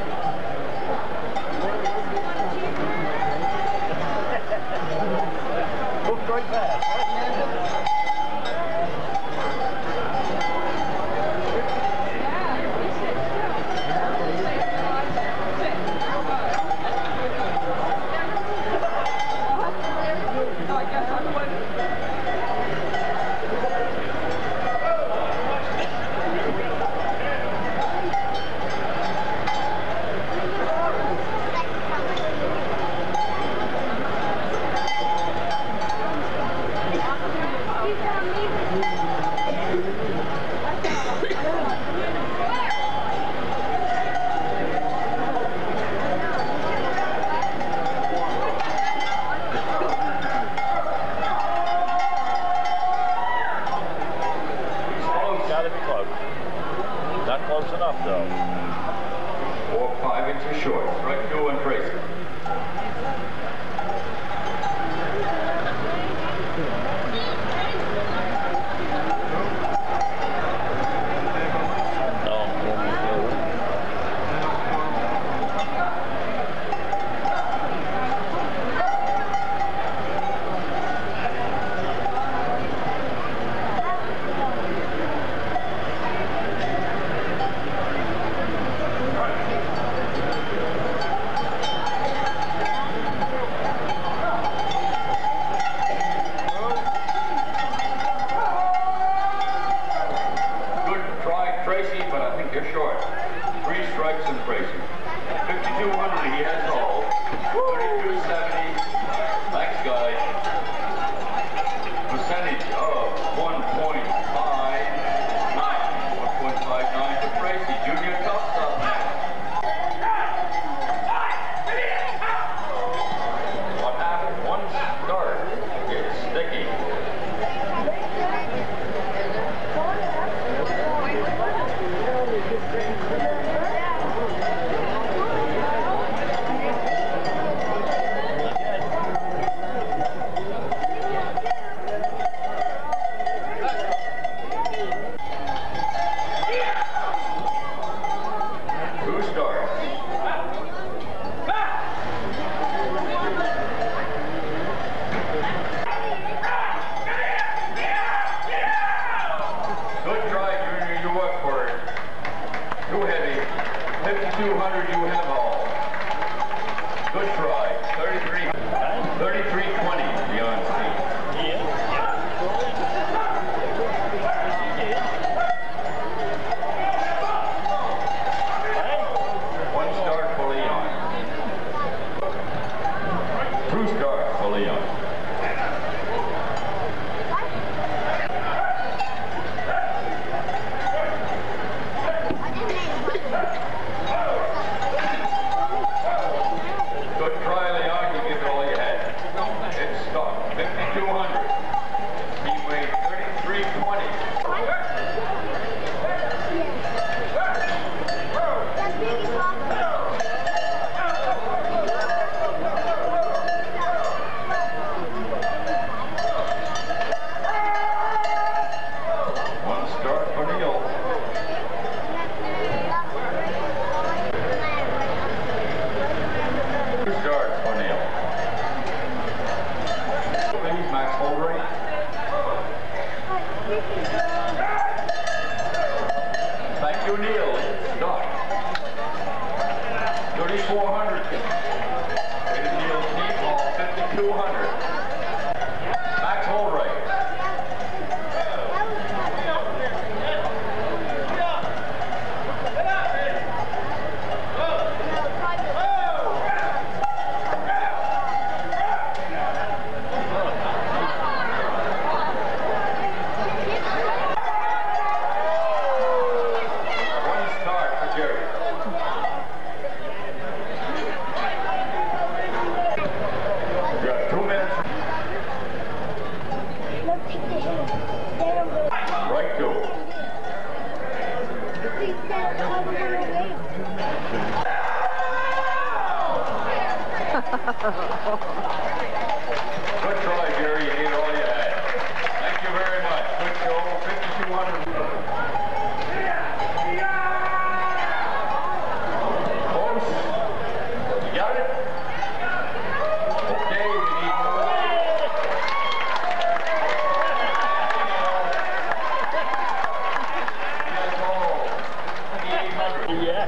Moved right fast. fifty-two hundred. Max hold right. Good try, Jerry. You gave all you had. Thank you very much. Good show. fifty-two hundred. Close. You got it? Okay, we need more. That's all. eighty hundred. Yeah.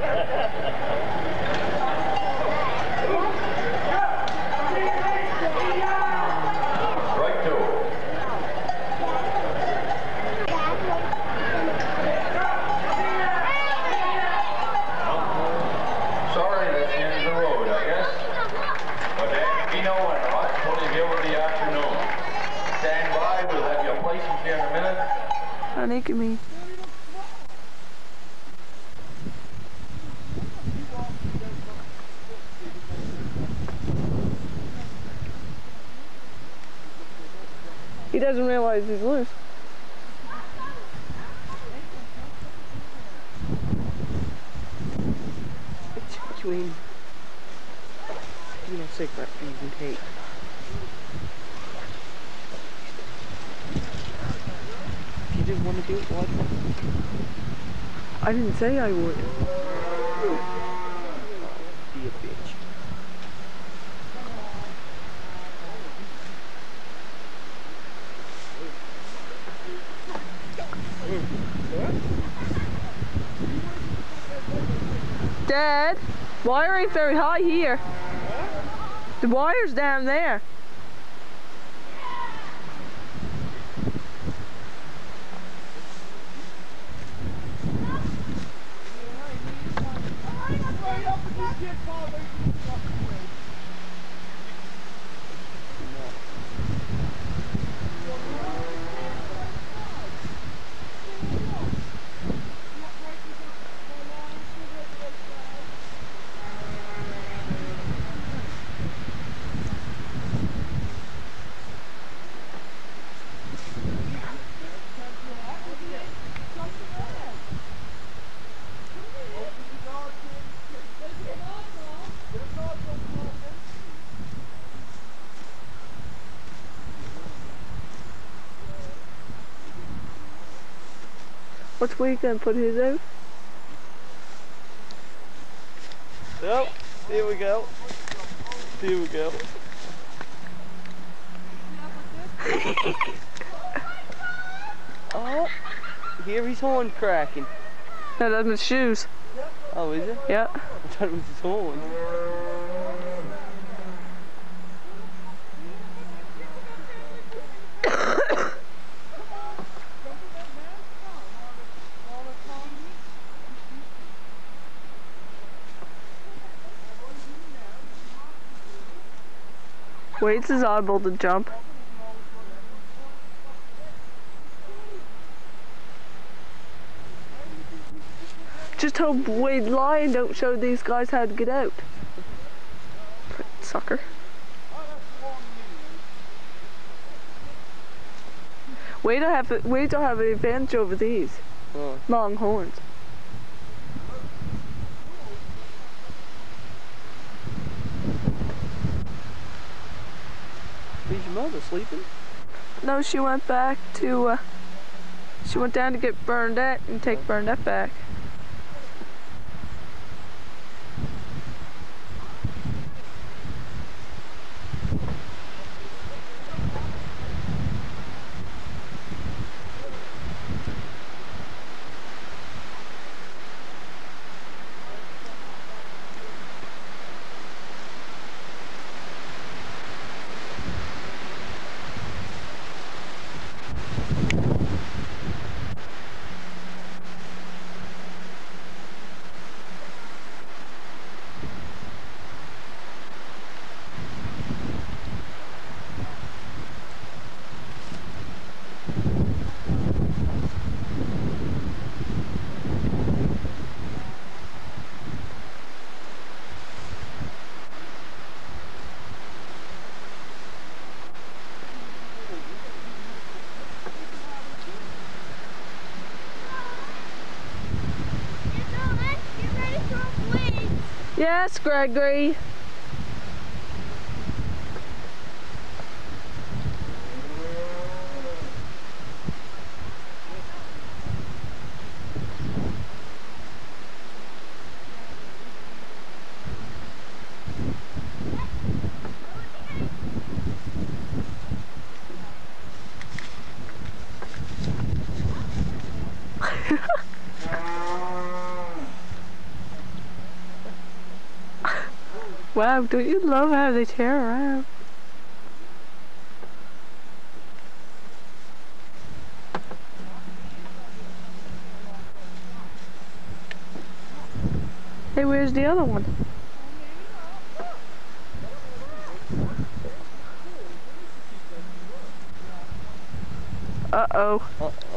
Look at me. He doesn't realize he's loose. It's between, you know, cigarette you can take. If you didn't want to do it, why? I didn't say I would. Be a bitch. Dad, wire ain't very high here. The wire's down there. What's we gonna put his out? Yep, here we go. Here we go. Oh, hear his horn cracking. No, that's his shoes. Oh, is it? Yeah. I thought it was his horn. Wade's is audible to jump. Just hope Wade lie and don't show these guys how to get out. Sucker. Wade will have Wade don't have an advantage over these Oh. long horns. Is your mother sleeping? No, she went back to, uh, she went down to get Bernadette and take Bernadette back. Yes, Gregory. Wow, don't you love how they tear around? Hey, where's the other one? Uh-oh. Uh-oh.